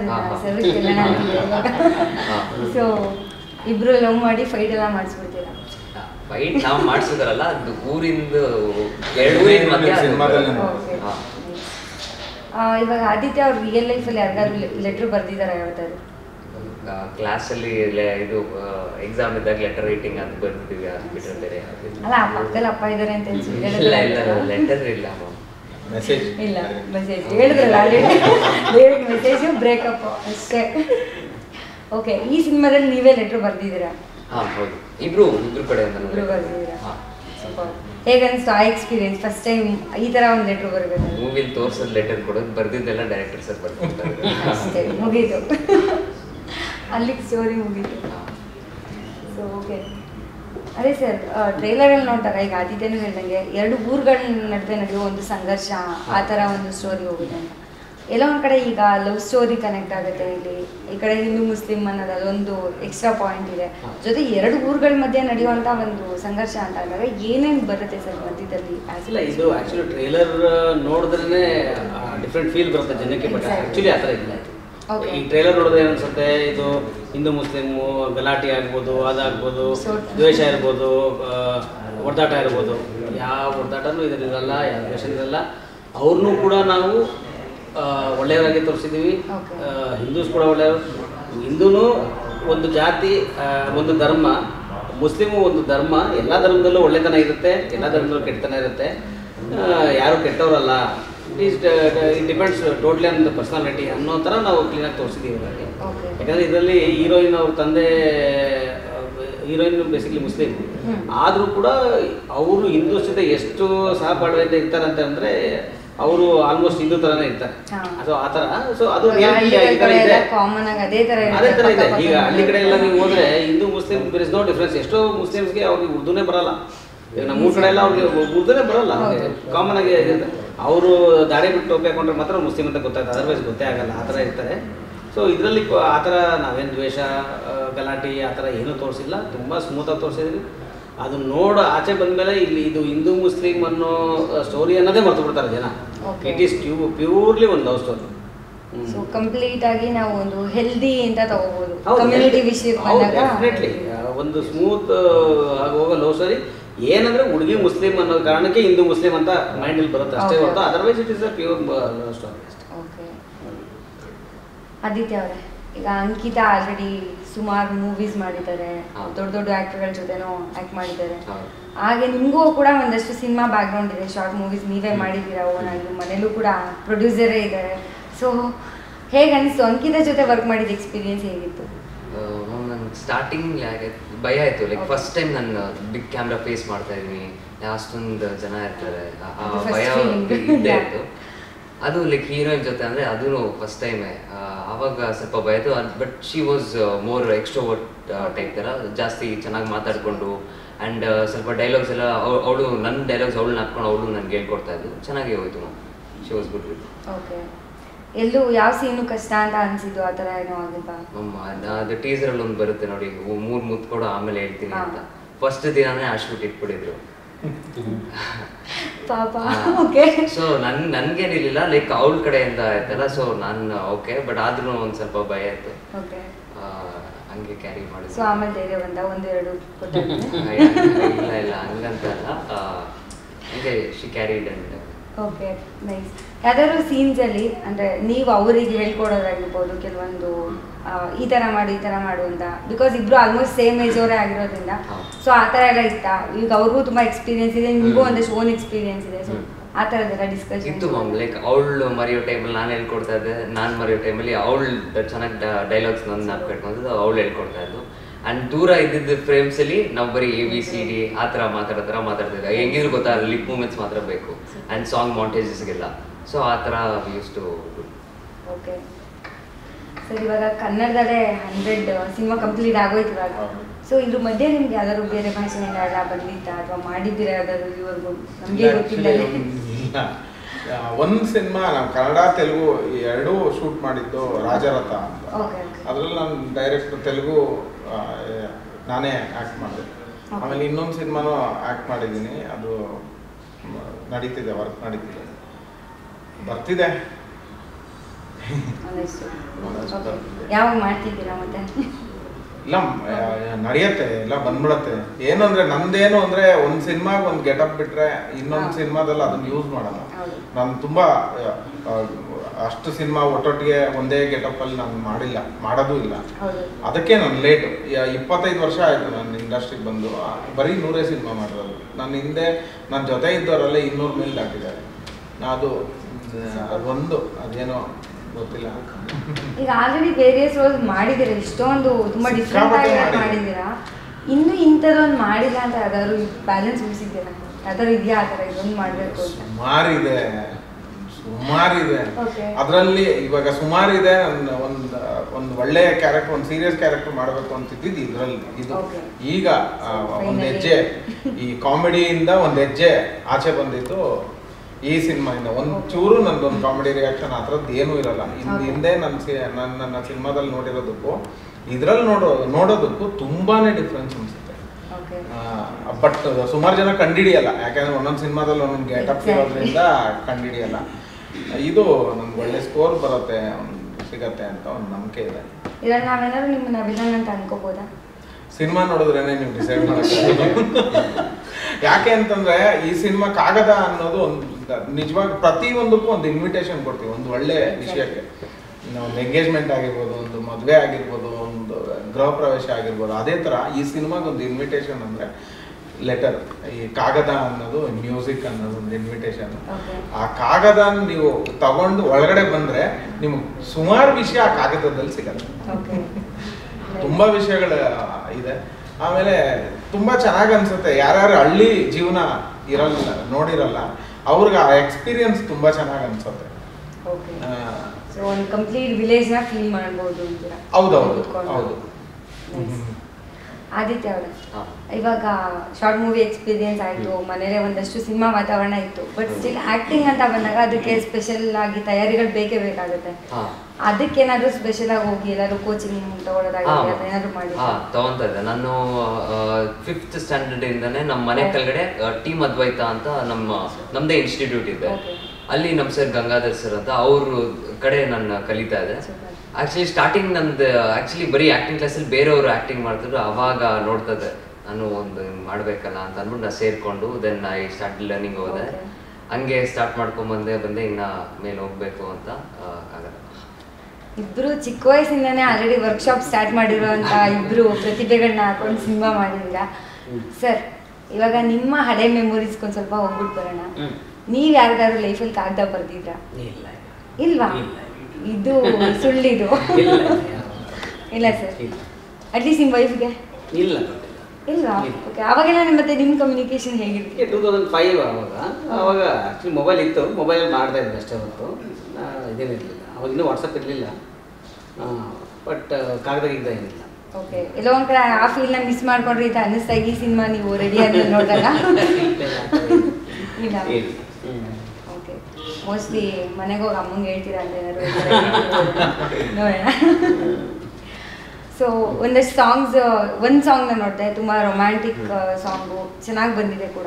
ಸೊ ಇಬ್ರು ಲವ್ ಮಾಡಿ ಫೈಟ್ ಎಲ್ಲ ಮಾಡಿಸ್ಬಿಡ್ತೀರಾ? ಫೈಟ್ ನಾವು ಮಾಡಿಸೋದ್ರಲ್ಲ, ಅದು ಊರಿಂದ ಎರಡು ಊರಿನ ಮಧ್ಯ. ಇವಾಗ ಆದಿತ್ಯ ಅವ್ರು ರಿಯಲ್ ಲೈಫಲ್ಲಿ ಯಾರಿಗಾದ್ರು ಲೆಟ್ರ್ ಬರ್ದಿದ್ದಾರೆ ಯಾವ್ದಾದ್ರು? ಕ್ಲಾಸಲ್ಲಿ ಇದು ಎಕ್ಸಾಮ್ ಇದ್ದಾಗ ಲೆಟರ್ ರೈಟಿಂಗ್ ಅಂತ ಬರ್ತಿದ್ದೀವಿ, ಅದು ಬಿಟ್ಟರೆ ಬೇರೆ ಅಲ್ಲ. ಪಕ್ಕದಲ್ಲಿ ಅಪ್ಪ ಇದ್ದಾರೆ ಅಂತ ಇಲ್ಲ ಇಲ್ಲ ಲೆಟರ್ ಇಲ್ಲ, ಮೆಸೇಜ್ ಇಲ್ಲ. ಮೆಸೇಜ್ ಹೇಳಿದ್ರಲ್ಲ ಆಲ್ರೆಡಿ, ಬೇರೆ ಮೆಸೇಜ್ ಬ್ರೇಕಪ್ ಅಷ್ಟೇ. ಓಕೆ, ಈ ಸಿನಿಮಾದಲ್ಲಿ ನೀವೇ ಲೆಟ್ರ್ ಬರ್ದಿದ್ದೀರಾ? ಹಾಂ ಹೌದು, ಇಬ್ರು ಇಬ್ರು ಕಡೆ ಇಬ್ರು ಬರ್ದಿದ್ದೀರಾ? ಹೇಗನ್ನಿಸ್ತು ಆ ಎಕ್ಸ್ಪೀರಿಯನ್ಸ್ ಫಸ್ಟ್ ಟೈಮ್ ಈ ಥರ ಒಂದು ಲೆಟ್ರ್ ಬರಬೇಕು? ಮೂವಿಲಿ ತೋರ್ಸೋದು ಲೆಟರ್ ಕೊಡೋದು, ಬರ್ದಿದ್ದೆಲ್ಲ ಡೈರೆಕ್ಟರ್ ಸರ್ ಬರ್ತಿರ್ತಾರೆ ಅಷ್ಟೇ, ಮುಗೀತು, ಅಲ್ಲಿಗೆ ಸ್ಟೋರಿ ಮುಗೀತು. ಸೊ ಓಕೆ, ಅದೇ ಸರ್ ಟ್ರೈಲರಲ್ಲಿ ನೋಡಿದಾಗ ಈಗ ಆದಿತ್ಯನೂ ಹೇಳ್ದಂಗೆ ಎರಡು ಊರುಗಳ ನಡುವೆ ನಡೆಯುವ ಒಂದು ಸಂಘರ್ಷ, ಆ ಥರ ಒಂದು ಸ್ಟೋರಿ ಹೋಗಿದೆ ಅಂತ. ಎಲ್ಲ ಒಂದು ಕಡೆ ಈಗ ಲವ್ ಸ್ಟೋರಿ ಕನೆಕ್ಟ್ ಆಗುತ್ತೆ, ಇಲ್ಲಿ ಈ ಕಡೆ ಹಿಂದೂ ಮುಸ್ಲಿಂ ಅನ್ನೋದು ಅದೊಂದು ಎಕ್ಸ್ಟ್ರಾ ಪಾಯಿಂಟ್ ಇದೆ. ಜೊತೆ ಎರಡು ಊರುಗಳ ಮಧ್ಯೆ ನಡೆಯುವಂಥ ಒಂದು ಸಂಘರ್ಷ ಅಂತ ಅಂದಾಗ ಏನೇನು ಬರುತ್ತೆ ಸರ್ ಮಧ್ಯದಲ್ಲಿ? ಇಲ್ಲ, ಇದು ಆ್ಯಕ್ಚುಲಿ ಟ್ರೈಲರ್ ನೋಡಿದ್ರೇ ಡಿಫ್ರೆಂಟ್ ಫೀಲ್ ಬರುತ್ತೆ ಜನಕ್ಕೆ, ಬಟ್ ಆ್ಯಕ್ಚುಲಿ ಆ ಥರ ಇಲ್ಲ. ಈ ಟ್ರೈಲರ್ ನೋಡಿದ್ರೆ ಏನು ಅನ್ಸುತ್ತೆ, ಇದು ಹಿಂದೂ ಮುಸ್ಲಿಮು ಗಲಾಟೆ ಆಗ್ಬೋದು, ಅದಾಗ್ಬೋದು, ದ್ವೇಷ ಇರ್ಬೋದು, ಹೊಡೆದಾಟ ಇರ್ಬೋದು, ಯಾವ ಹೊಡೆದಾಟನೂ ಇದರಿರಲ್ಲ, ಯಾವ ದ್ವೇಷ ಇರಲ್ಲ. ಅವ್ರನ್ನೂ ಕೂಡ ನಾವು ಒಳ್ಳೆಯವರಾಗಿ ತೋರಿಸಿದ್ದೀವಿ. ಹಿಂದೂಸ್ ಕೂಡ ಒಳ್ಳೆಯವರು. ಹಿಂದೂನು ಒಂದು ಜಾತಿ, ಒಂದು ಧರ್ಮ, ಮುಸ್ಲಿಮು ಒಂದು ಧರ್ಮ. ಎಲ್ಲ ಧರ್ಮದಲ್ಲೂ ಒಳ್ಳೆತನ ಇರುತ್ತೆ, ಎಲ್ಲ ಧರ್ಮದಲ್ಲೂ ಕೆಟ್ಟತನ ಇರುತ್ತೆ. ಯಾರು ಕೆಟ್ಟವರಲ್ಲ, it it depends totally on the personality ಅನ್ನೋ ಥರ ನಾವು ಕ್ಲೀನಾಗಿ ತೋರಿಸಿದ್ದೀವಿ ಇವಾಗ. ಯಾಕಂದರೆ ಇದರಲ್ಲಿ ಹೀರೋಯಿನ್ ಅವ್ರ ತಂದೆ, ಹೀರೋಯಿನ್ ಬೇಸಿಕ್ಲಿ ಮುಸ್ಲಿಮ್ ಆದರೂ ಕೂಡ ಅವರು ಹಿಂದೂಸ್ ಜೊತೆ ಎಷ್ಟು ಸಹಬಾಳ್ವೆಯಿಂದ ಇರ್ತಾರೆ ಅಂತ ಅಂದರೆ ಅವರು ಆಲ್ಮೋಸ್ಟ್ ಹಿಂದೂ ಥರನೇ ಇರ್ತಾರೆ. ಸೊ ಆ ಥರ, ಸೊ ಅದು ಅದೇ ಥರ ಇದೆ. ಈಗ ಹಳ್ಳಿ ಕಡೆ ಎಲ್ಲ ನೀವು ಹೋದರೆ ಹಿಂದೂ ಮುಸ್ಲಿಮ್ ದೇರ್ ಇಸ್ ನೋ ಡಿಫ್ರೆನ್ಸ್. ಎಷ್ಟೋ ಮುಸ್ಲಿಮ್ಸ್ಗೆ ಅವ್ರಿಗೆ ಉರ್ದುನೇ ಬರಲ್ಲ, ಈಗ ನಮ್ಮ ಊರ ಕಡೆ ಎಲ್ಲ ಅವ್ರಿಗೆ ಮುರ್ದನೇ ಬರೋಲ್ಲ, ಕಾಮನ್ ಆಗಿ ಅವರು ದಾಡಿ ಬಿಟ್ಟು ಟೋಪಿ ಹಾಕೊಂಡ್ರೆ ಮಾತ್ರ ಮುಸ್ಲಿಂ ಅಂತ ಗೊತ್ತಾಗ್ತದೆ, ಅದರ್ವೈಸ್ ಗೊತ್ತೇ ಆಗಲ್ಲ, ಆ ಥರ ಇರ್ತಾರೆ. ಸೊ ಇದರಲ್ಲಿ ಆ ಥರ ನಾವೇನು ದ್ವೇಷ ಗಲಾಟೆ ಆ ಥರ ಏನೂ ತೋರಿಸಿಲ್ಲ, ತುಂಬ ಸ್ಮೂತಾಗಿ ತೋರಿಸಿದ್ವಿ. ಅದು ನೋಡು ಆಚೆ ಬಂದಮೇಲೆ ಇಲ್ಲಿ ಇದು ಹಿಂದೂ ಮುಸ್ಲಿಂ ಅನ್ನೋ ಸ್ಟೋರಿ ಅನ್ನೋದೇ ಮರ್ತು ಬಿಡ್ತಾರೆ ಜನ. ಇಟ್ ಈಸ್ ಟ್ಯೂ ಪ್ಯೂರ್ಲಿ ಒಂದು ಲವ್ ಸ್ಟೋರಿ. ಸೊ ಕಂಪ್ಲೀಟ್ ಆಗಿ ನಾವು ಒಂದು ಹೆಲ್ದಿ ಅಂತ ತಗೋಬಹುದು ಕಮ್ಯುನಿಟಿ ವಿಷಯ ಡೆಫಿನೆಟ್ಲಿ ಒಂದು ಸ್ಮೂತ್ ಆಗಿ ಹೋಗೋ ಲವ್ ಸ್ಟೋರಿ. ಏನಂದ್ರೆ ಹುಡುಗಿ ಮುಸ್ಲಿಂ ಅನ್ನೋ ಕಾರಣಕ್ಕೆ ಹಿಂದೂ ಮುಸ್ಲಿಂ ಅಂತ ಮೈಂಡಲ್ಲಿ ಬರುತ್ತೆ ಅಷ್ಟೇ ಹೊರತು otherwise it is a pure love story. Okay Aditya ಅವರೇ, ಈಗ ಅಂಕಿತಾ ಆಲ್ರೆಡಿ ಸುಮಾರು ಮೂವೀಸ್ ಮಾಡಿದ್ದಾರೆ, ದೊಡ್ಡ ದೊಡ್ಡ ಆ್ಯಕ್ಟರ್ಗಳ ಜೊತೆನೂ ಆ್ಯಕ್ಟ್ ಮಾಡಿದ್ದಾರೆ. ಹಾಗೆ ನಿಮಗೂ ಕೂಡ ಒಂದಷ್ಟು ಸಿನಿಮಾ ಬ್ಯಾಕ್ಗ್ರೌಂಡ್ ಇದೆ, ಶಾರ್ಟ್ ಮೂವೀಸ್ ನೀವೇ ಮಾಡಿದ್ದೀರಾ, ಓನಾಗಿ ಮನೇಲೂ ಕೂಡ ಪ್ರೊಡ್ಯೂಸರೇ ಇದ್ದಾರೆ. ಸೊ ಹೇಗೆ ಅನಿಸ್ತು ಅಂಕಿತಾ ಜೊತೆ ವರ್ಕ್ ಮಾಡಿದ ಎಕ್ಸ್ಪೀರಿಯನ್ಸ್ ಹೇಗಿತ್ತು? ನಂಗೆ ಸ್ಟಾರ್ಟಿಂಗ್ ಭಯ ಆಯಿತು, ಲೈಕ್ ಫಸ್ಟ್ ಟೈಮ್ ನಾನು ಬಿಗ್ ಕ್ಯಾಮ್ರಾ ಫೇಸ್ ಮಾಡ್ತಾ ಇದ್ದೀನಿ, ಅಷ್ಟೊಂದು ಜನ ಇರ್ತಾರೆ, ಆ ಭಯ ಇದ್ದೇ ಇತ್ತು. ಅದು ಲೈಕ್ ಹೀರೋಯಿನ್ ಜೊತೆ ಅಂದರೆ ಅದೂ ಫಸ್ಟ್ ಟೈಮೇ, ಆವಾಗ ಸ್ವಲ್ಪ ಭಯ ಇತ್ತು. But she was more extrovert type ಥರ, ಜಾಸ್ತಿ ಚೆನ್ನಾಗಿ ಮಾತಾಡಿಕೊಂಡು ಆ್ಯಂಡ್ ಸ್ವಲ್ಪ ಡೈಲಾಗ್ಸ್ ಎಲ್ಲ ಅವಳು ನನ್ನ ಡೈಲಾಗ್ಸ್ ಅವಳನ್ನ ಹಾಕ್ಕೊಂಡು ಅವಳು ನನಗೆ ಹೇಳ್ಕೊಡ್ತಾ ಇದ್ದು, ಚೆನ್ನಾಗೇ ಹೋಯ್ತು. She was good with. Okay, ಎಲ್ಲೂ ಯಾವ ಸೀನು ಕಷ್ಟ ಅಂತ ಅನ್ಸಿದ್ದು ಆ ಥರ ಏನೋ ಆಗಿಲ್ವಾ? ಅದು ಟೀಸರಲ್ಲಿ ಒಂದು ಬರುತ್ತೆ ನೋಡಿ, ಮೂರು ಮುತ್ಕೊಡು ಆಮೇಲೆ ಹೇಳ್ತೀನಿ ಅಂತ, ಫಸ್ಟ್ ದಿನಾನೇ ಆ ಶೂಟ್ ಇಟ್ಬಿಟ್ಟಿದ್ರು ಪಾಪ. ಓಕೆ, ಸೊ ನನ್ ನನ್ಗೇನಿರ್ಲಿಲ್ಲ, ಲೈಕ್ ಅವಳ ಕಡೆಯಿಂದ ಆಯ್ತಲ್ಲ, ಸೊ ನಾನು ಓಕೆ, ಬಟ್ ಆದ್ರೂ ಒಂದು ಸ್ವಲ್ಪ ಭಯ ಇತ್ತು. ಓಕೆ, ಹಂಗೆ ಕ್ಯಾರಿ ಮಾಡಿದ್ರು. ಸೊ ಆಮೇಲೆ ಧೈರ್ಯ ಬಂದ ಒಂದೆರಡು ಇಲ್ಲ ಇಲ್ಲ ಹಂಗಂತ ಅಲ್ಲ, ಹಂಗೆ she carried and. Okay, nice. ಯಾವ್ದಾದ್ರು ಸೀನ್ಸಲ್ಲಿ ಅಂದರೆ ನೀವು ಅವರಿಗೆ ಹೇಳ್ಕೊಡೋದಾಗಿರ್ಬೋದು ಕೆಲವೊಂದು ಈ ಥರ ಮಾಡು ಈ ಥರ ಮಾಡು ಅಂತ, ಬಿಕಾಸ್ ಇಬ್ಬರು ಆಲ್ಮೋಸ್ಟ್ ಸೇಮ್ ಏಜ್ ಅವರೇ ಆಗಿರೋದ್ರಿಂದ, ಸೊ ಆ ಥರ ಎಲ್ಲ ಇತ್ತಾ? ಈಗ ಅವ್ರಿಗೂ ತುಂಬ ಎಕ್ಸ್ಪೀರಿಯನ್ಸ್ ಇದೆ, ನಿಮಗೂ ಒಂದಷ್ಟು ಓನ್ ಎಕ್ಸ್ಪೀರಿಯನ್ಸ್ ಇದೆ, ಸೊ ಆ ಥರದ್ದೆಲ್ಲ ಡಿಸ್ಕಷನ್ ಇತ್ತು ಮ್ಯಾಮ್. ಲೈಕ್ ಅವಳು ಮರೆಯೋ ಟೈಮಲ್ಲಿ ನಾನು ಹೇಳ್ಕೊಡ್ತಾ ಇದ್ದೆ, ನಾನು ಮರೆಯೋ ಟೈಮಲ್ಲಿ ಅವಳು ಚೆನ್ನಾಗಿ ಡೈಲಾಗ್ಸ್ ನನ್ನ ನಾಪ್ ಕಟ್ಕೊಂಡು ಅವಳು ಹೇಳ್ಕೊಡ್ತಾ ಇದ್ದು. ಆ್ಯಂಡ್ ದೂರ ಇದ್ದಿದ್ದ ಫ್ರೇಮ್ಸಲ್ಲಿ ನಾವು ಬರೀ ಎ ಬಿ ಸಿ ಡಿ ಆ ಥರ ಮಾತಾಡೋ ಥರ ಮಾತಾಡ್ತಿದ್ದೆ, ಹೆಂಗಿದ್ರು ಗೊತ್ತಾ ಲಿಪ್ ಮೂಮೆಂಟ್ಸ್ ಮಾತ್ರ ಬೇಕು ಆ್ಯಂಡ್ ಸಾಂಗ್ ಮಾಂಟೇಜಸ್ಗೆಲ್ಲ, ಸೊ ಆ ಥರ ಯೂಸ್ ಟು. ಓಕೆ ಸರ್, ಇವಾಗ ಕನ್ನಡದಲ್ಲೇ ಹಂಡ್ರೆಡ್ ಸಿನಿಮಾ ಕಂಪ್ಲೀಟ್ ಆಗೋಯ್ತು ಇವಾಗ. ಸೊ ಇದ್ರ ಮಧ್ಯೆ ನಿಮ್ಗೆ ಯಾವ್ದಾದ್ರು ಬೇರೆ ಭಾಷೆಯಿಂದ ಎಲ್ಲ ಬಂದಿತ್ತಾ ಅಥವಾ ಮಾಡಿದ್ದೀರಾ ಯಾವ್ದಾದ್ರು ಇವ್ರಿಗೂ? ನಮಗೆ ಗೊತ್ತಿಲ್ಲ. ಒಂದು ಸಿನಿಮಾ ನಾವು ಕನ್ನಡ ತೆಲುಗು ಎರಡೂ ಶೂಟ್ ಮಾಡಿದ್ದು ರಾಜರಥ ಅಂತ. ಅದ್ರಲ್ಲಿ ನಾನು ಡೈರೆಕ್ಟ್ ತೆಲುಗು ನಾನೇ ಆ್ಯಕ್ಟ್ ಮಾಡಿದೆ. ಆಮೇಲೆ ಇನ್ನೊಂದು ಸಿನಿಮಾನು ಆ್ಯಕ್ಟ್ ಮಾಡಿದ್ದೀನಿ, ಅದು ನಡೀತಿದೆ, ವರ್ಕ್ ನಡೀತಿದೆ, ಬರ್ತಿದೆ. ಯಾವಾಗ ಮಾಡ್ತಿದ್ದೀರಾ ಮತ್ತೆ? ಇಲ್ಲ ನಡೆಯುತ್ತೆ, ಎಲ್ಲ ಬಂದ್ಬಿಡತ್ತೆ. ಏನಂದ್ರೆ ನಂದೇನು ಅಂದ್ರೆ ಒಂದು ಸಿನಿಮಾಗೆ ಒಂದು ಗೆಟಪ್ ಬಿಟ್ರೆ ಇನ್ನೊಂದು ಸಿನಿಮಾದಲ್ಲಿ ಅದನ್ನ ಯೂಸ್ ಮಾಡಲ್ಲ. ನಾನು ತುಂಬಾ ಅಷ್ಟು ಸಿನಿಮಾ ಒಟ್ಟೊಟ್ಟಿಗೆ ಒಂದೇ ಗೆಟಪ್ ಅಲ್ಲಿ ನಾನು ಮಾಡಿಲ್ಲ, ಮಾಡೋದು ಇಲ್ಲ. ಅದಕ್ಕೆ ನಾನು ಲೇಟ್, ಇಪ್ಪತ್ತೈದು ವರ್ಷ ಆಯ್ತು ನಾನು ಇಂಡಸ್ಟ್ರಿಗೆ ಬಂದು, ಬರೀ ನೂರೇ ಸಿನಿಮಾ ಮಾಡಿರೋದು. ನನ್ನ ಹಿಂದೆ ನನ್ನ ಜೊತೆ ಇದ್ದವರಲ್ಲೇ ಇನ್ನೂರು ಮೇಲೆ ದಾಟಿದ್ದಾರೆ. ಅದು ಅದೊಂದು ಅದೇನೋ ಗೊತ್ತಿಲ್ಲ. ಈಗ ಆಲ್ರೆಡಿ ವೇರಿಯಸ್ ರೋಲ್ ಮಾಡಿದ್ದೀರಾ, ಇಷ್ಟೊಂದು ತುಂಬಾ ಡಿಫ್ರೆಂಟ್ ಆಗಿ ಮಾಡಿದ್ದೀರಾ, ಇನ್ನು ಇಂಥದ್ದೊಂದು ಮಾಡಿಲ್ಲ ಅಂತ ಯಾವ್ದಾದ್ರು ಬ್ಯಾಲೆನ್ಸ್ ಉಳಿಸಿದ್ದೀರಾ? ಯಾವ್ದಾದ್ರು ಇದೆಯಾ ಆ ಥರ ಇದೊಂದು ಮಾಡಬೇಕು ಅಂತ? ಸುಮಾರಿದೆ ಸುಮಾರಿದೆ ಅದರಲ್ಲಿ. ಇವಾಗ ಸುಮಾರಿದೆ. ನನ್ನ ಒಂದು ಒಂದು ಒಳ್ಳೆಯ ಕ್ಯಾರೆಕ್ಟರ್, ಒಂದು ಸೀರಿಯಸ್ ಕ್ಯಾರೆಕ್ಟರ್ ಮಾಡಬೇಕು ಅಂತಿದ್ದು ಇದರಲ್ಲಿ. ಇದು ಈಗ ಒಂದು ಹೆಜ್ಜೆ ಈ ಕಾಮಿಡಿಯಿಂದ ಒಂದು ಹೆಜ್ಜೆ ಆಚೆ ಬಂದಿದ್ದು ಈ ಸಿನಿಮಾಯಿಂದ. ಒಂದು ಚೂರು ನಂದೊಂದು ಕಾಮಿಡಿ ರಿಯಾಕ್ಷನ್ ಆ ಥರದ್ದು ಏನೂ ಇರಲ್ಲ. ಇನ್ನು ಹಿಂದೆ ನನ್ನ ಸಿ ನನ್ನ ನನ್ನ ಸಿನಿಮಾದಲ್ಲಿ ನೋಡಿರೋದಕ್ಕೂ ಇದರಲ್ಲಿ ನೋಡೋ ನೋಡೋದಕ್ಕೂ ತುಂಬಾನೇ ಡಿಫ್ರೆನ್ಸ್ ಅನಿಸುತ್ತೆ. ಬಟ್ ಸುಮಾರು ಜನ ಕಂಡಿಡಿಯಲ್ಲ, ಯಾಕಂದ್ರೆ ಒಂದೊಂದು ಸಿನಿಮಾದಲ್ಲಿ ಒಂದೊಂದು ಗೆಟಪ್ ಇರೋದ್ರಿಂದ ಕಂಡಿಡಿಯಲ್ಲ. ಇದು ನಮ್ಗೆ ಒಳ್ಳೆ ಸ್ಕೋರ್ ಬರುತ್ತೆ, ಸಿಗತ್ತೆ ಅಂತ ಒಂದು ನಂಬಿಕೆ ಇದೆ. ಇದರಲ್ಲಿ ನಾವೇನಾದ್ರು ನಿಮ್ಮನ್ನ ವಿಲನ್ ಅಂತ ಅನ್ಕೋಬೋದಾ? ಸಿನಿಮಾ ನೋಡಿದ್ರೇನೆ ನೀವು ಡಿಸೈಡ್ ಮಾಡಕ್ಕೆ. ಯಾಕೆ ಅಂತಂದ್ರೆ ಈ ಸಿನಿಮಾ ಕಾಗದ ಅನ್ನೋದು ಒಂದು ನಿಜವಾಗಿ ಪ್ರತಿಯೊಂದಕ್ಕೂ ಒಂದು ಇನ್ವಿಟೇಷನ್ ಕೊಡ್ತೀವಿ, ಒಂದು ಒಳ್ಳೆ ವಿಷಯಕ್ಕೆ. ಒಂದು ಎಂಗೇಜ್ಮೆಂಟ್ ಆಗಿರ್ಬೋದು, ಒಂದು ಮದುವೆ ಆಗಿರ್ಬೋದು, ಒಂದು ಗೃಹ ಪ್ರವೇಶ ಆಗಿರ್ಬೋದು. ಅದೇ ಥರ ಈ ಸಿನಿಮಾಗೊಂದು ಇನ್ವಿಟೇಷನ್ ಅಂದರೆ ಲೆಟರ್. ಈ ಕಾಗದ ಅನ್ನೋದು ಮ್ಯೂಸಿಕ್ ಅನ್ನೋದು ಒಂದು ಇನ್ವಿಟೇಷನ್. ಆ ಕಾಗದ ನೀವು ತಗೊಂಡು ಒಳಗಡೆ ಬಂದರೆ ನಿಮ್ಗೆ ಸುಮಾರು ವಿಷಯ ಆ ಕಾಗದದಲ್ಲಿ ಸಿಗತ್ತೆ. ತುಂಬ ವಿಷಯಗಳು ಇದೆ. ಆಮೇಲೆ ತುಂಬ ಚೆನ್ನಾಗಿ ಅನಿಸುತ್ತೆ. ಯಾರ್ಯಾರು ಹಳ್ಳಿ ಜೀವನ ಇರಲ್ಲ, ನೋಡಿರಲ್ಲ, ಅವ್ರಿಗೆ ಆ ಎಕ್ಸ್ಪೀರಿಯನ್ಸ್ ತುಂಬ ಚೆನ್ನಾಗಿ ಅನಿಸುತ್ತೆ. ಸೊ ಒಂದು ಕಂಪ್ಲೀಟ್ ವಿಲೇಜ್ನ ಫೀಲ್ ಮಾಡ್ಬೋದು ಅಂತೀರಾ? ಹೌದೌದು, ಹೌದು. ಆದಿತ್ಯ ಅವರೇ, ಹಾಂ. ಇವಾಗ ಶಾರ್ಟ್ ಮೂವಿ ಎಕ್ಸ್ಪೀರಿಯನ್ಸ್ ಆಯಿತು, ಮನೇಲೆ ಒಂದಷ್ಟು ಸಿನಿಮಾ ವಾತಾವರಣ ಇತ್ತು, ಬಟ್ ಸ್ಟಿಲ್ ಆ್ಯಕ್ಟಿಂಗ್ ಅಂತ ಬಂದಾಗ ಅದಕ್ಕೆ ಸ್ಪೆಷಲ್ ಆಗಿ ತಯಾರಿಗಳು ಬೇಕೇ ಬೇಕಾಗುತ್ತೆ. ಅದಕ್ಕೇನಾದರೂ ಸ್ಪೆಷಲ್ ಆಗಿ ಹೋಗಿ ಎಲ್ಲಾದ್ರೂ ಕೋಚಿಂಗ್ ತಗೊಳ್ಳೋದಾಗಿದ್ರೆ ಏನಾದರೂ ಮಾಡಿ? ಹಾಂ, ತಗೊಂತ ಇದ್ದೆ. ನಾನು ಫಿಫ್ತ್ ಸ್ಟ್ಯಾಂಡರ್ಡ್ ಇಂದಾನೆ ನಮ್ಮ ಮನೆ ಕೆಳಗಡೆ ಟೀಮ್ ಅದ್ವೈತ ಅಂತ ನಮ್ಮ ನಮ್ಮದೇ ಇನ್ಸ್ಟಿಟ್ಯೂಟ್ ಇದೆ. ಅಲ್ಲಿ ನಮ್ಮ ಸರ್ ಗಂಗಾಧರ್ ಸರ್ ಅಂತ ಅವ್ರ ಕಡೆ ನಾನು ಕಲಿತಾ ಇದ್ದೆ. ಆ್ಯಕ್ಚುಲಿ ಸ್ಟಾರ್ಟಿಂಗ್ ನಂದು ಆ್ಯಕ್ಚುಲಿ ಬರೀ ಆ್ಯಕ್ಟಿಂಗ್ ಕ್ಲಾಸಲ್ಲಿ ಬೇರೆಯವರು ಆ್ಯಕ್ಟಿಂಗ್ ಮಾಡ್ತಿದ್ರು, ಅವಾಗ ನೋಡ್ತಾ ಇದ್ದೆ ನಾನು ಒಂದು ಮಾಡಬೇಕಲ್ಲ ಅಂತ ಅಂದ್ಬಿಟ್ಟು ನಾನು ಸೇರಿಕೊಂಡು ದೆನ್ ಐ ಸ್ಟಾರ್ಟ್ ಲರ್ನಿಂಗ್ ಹೋದೆ. ಹಂಗೆ ಸ್ಟಾರ್ಟ್ ಮಾಡ್ಕೊಂಬಂದೆ ಬಂದೆ ಇನ್ನು ಮೇಲೆ ಹೋಗಬೇಕು ಅಂತ ಆಗಲ್ಲ. ಇಬ್ಬರು ಚಿಕ್ಕ ವಯಸ್ಸಿಂದಾನೇ ಆಲ್ರೆಡಿ ವರ್ಕ್ಶಾಪ್ ಸ್ಟಾರ್ಟ್ ಮಾಡಿರುವಂಥ ಇಬ್ಬರು ಪ್ರತಿಭೆಗಳನ್ನ ಹಾಕೊಂಡು ಸಿನಿಮಾ ಮಾಡಿದ್ದೀರಾ. ಸರ್, ಇವಾಗ ನಿಮ್ಮ ಹಳೆ ಮೆಮೊರೀಸ್ಗೊಂದು ಸ್ವಲ್ಪ ಹೋಗ್ಬಿಟ್ಟು ಬರೋಣ. ನೀವು ಯಾರಿಗಾದ್ರು ಲೈಫಲ್ಲಿ ಕಾಗದ ಬರ್ದಿದ್ರಾ? ಇಲ್ವಾ? ಇದು ಸುಳ್ಳಿದು. ಇಲ್ಲ ಸರ್, ಅಟ್ಲೀಸ್ಟ್ ನಿಮ್ಮ ವೈಫ್ಗೆ ಇಲ್ಲ ಇಲ್ವಾ? ಓಕೆ. ಅವಾಗೆಲ್ಲ ನಿಮ್ಮ ಮತ್ತೆ ನಿಮ್ಮ ಕಮ್ಯುನಿಕೇಶನ್ ಹೇಗಿರುತ್ತೆ? ಟೂ ತೌಸಂಡ್ ಫೈವ್ ಅವಾಗ ಅವಾಗ ಆ್ಯಕ್ಚುಲಿ ಮೊಬೈಲ್ ಇತ್ತು, ಮೊಬೈಲ್ ಮಾಡ್ತಾ ಇದ್ದೆ ಅಷ್ಟೇ ಹೊರತು ಇದೇನಿರಲಿಲ್ಲ. ಅವಾಗ ಇನ್ನೂ ವಾಟ್ಸಪ್ ಇರಲಿಲ್ಲ, ಬಟ್ ಕಾಗದ ಗಿಗದ ಏನಿಲ್ಲ. ಓಕೆ. ಎಲ್ಲೋ ಒಂದು ಕಡೆ ಆ ಫೀಲ್ನ ಮಿಸ್ ಮಾಡ್ಕೊಂಡ್ರಿ ಅಂತ ಅನ್ನಿಸ್ತಾ ಈ ಸಿನಿಮಾ ನೀವು ರೆಡಿ ಆಗಿ ನೋಡಿದಾಗ? ಇಲ್ಲ. ಓಕೆ. ಮೋಸ್ಟ್ಲಿ ಮನೆಗೆ ಹೋಗಿ ಅಮ್ಮಂಗೆ ಹೇಳ್ತೀರಾ ಅಂತ ಏನಾದ್ರು ನೋಡೋಣ. ಸೊ ಒಂದಷ್ಟು ಸಾಂಗ್ಸ್, ಒಂದು ಸಾಂಗ್ನ ನೋಡಿದೆ, ತುಂಬ ರೊಮ್ಯಾಂಟಿಕ್ ಸಾಂಗು, ಚೆನ್ನಾಗಿ ಬಂದಿದೆ ಕೂಡ.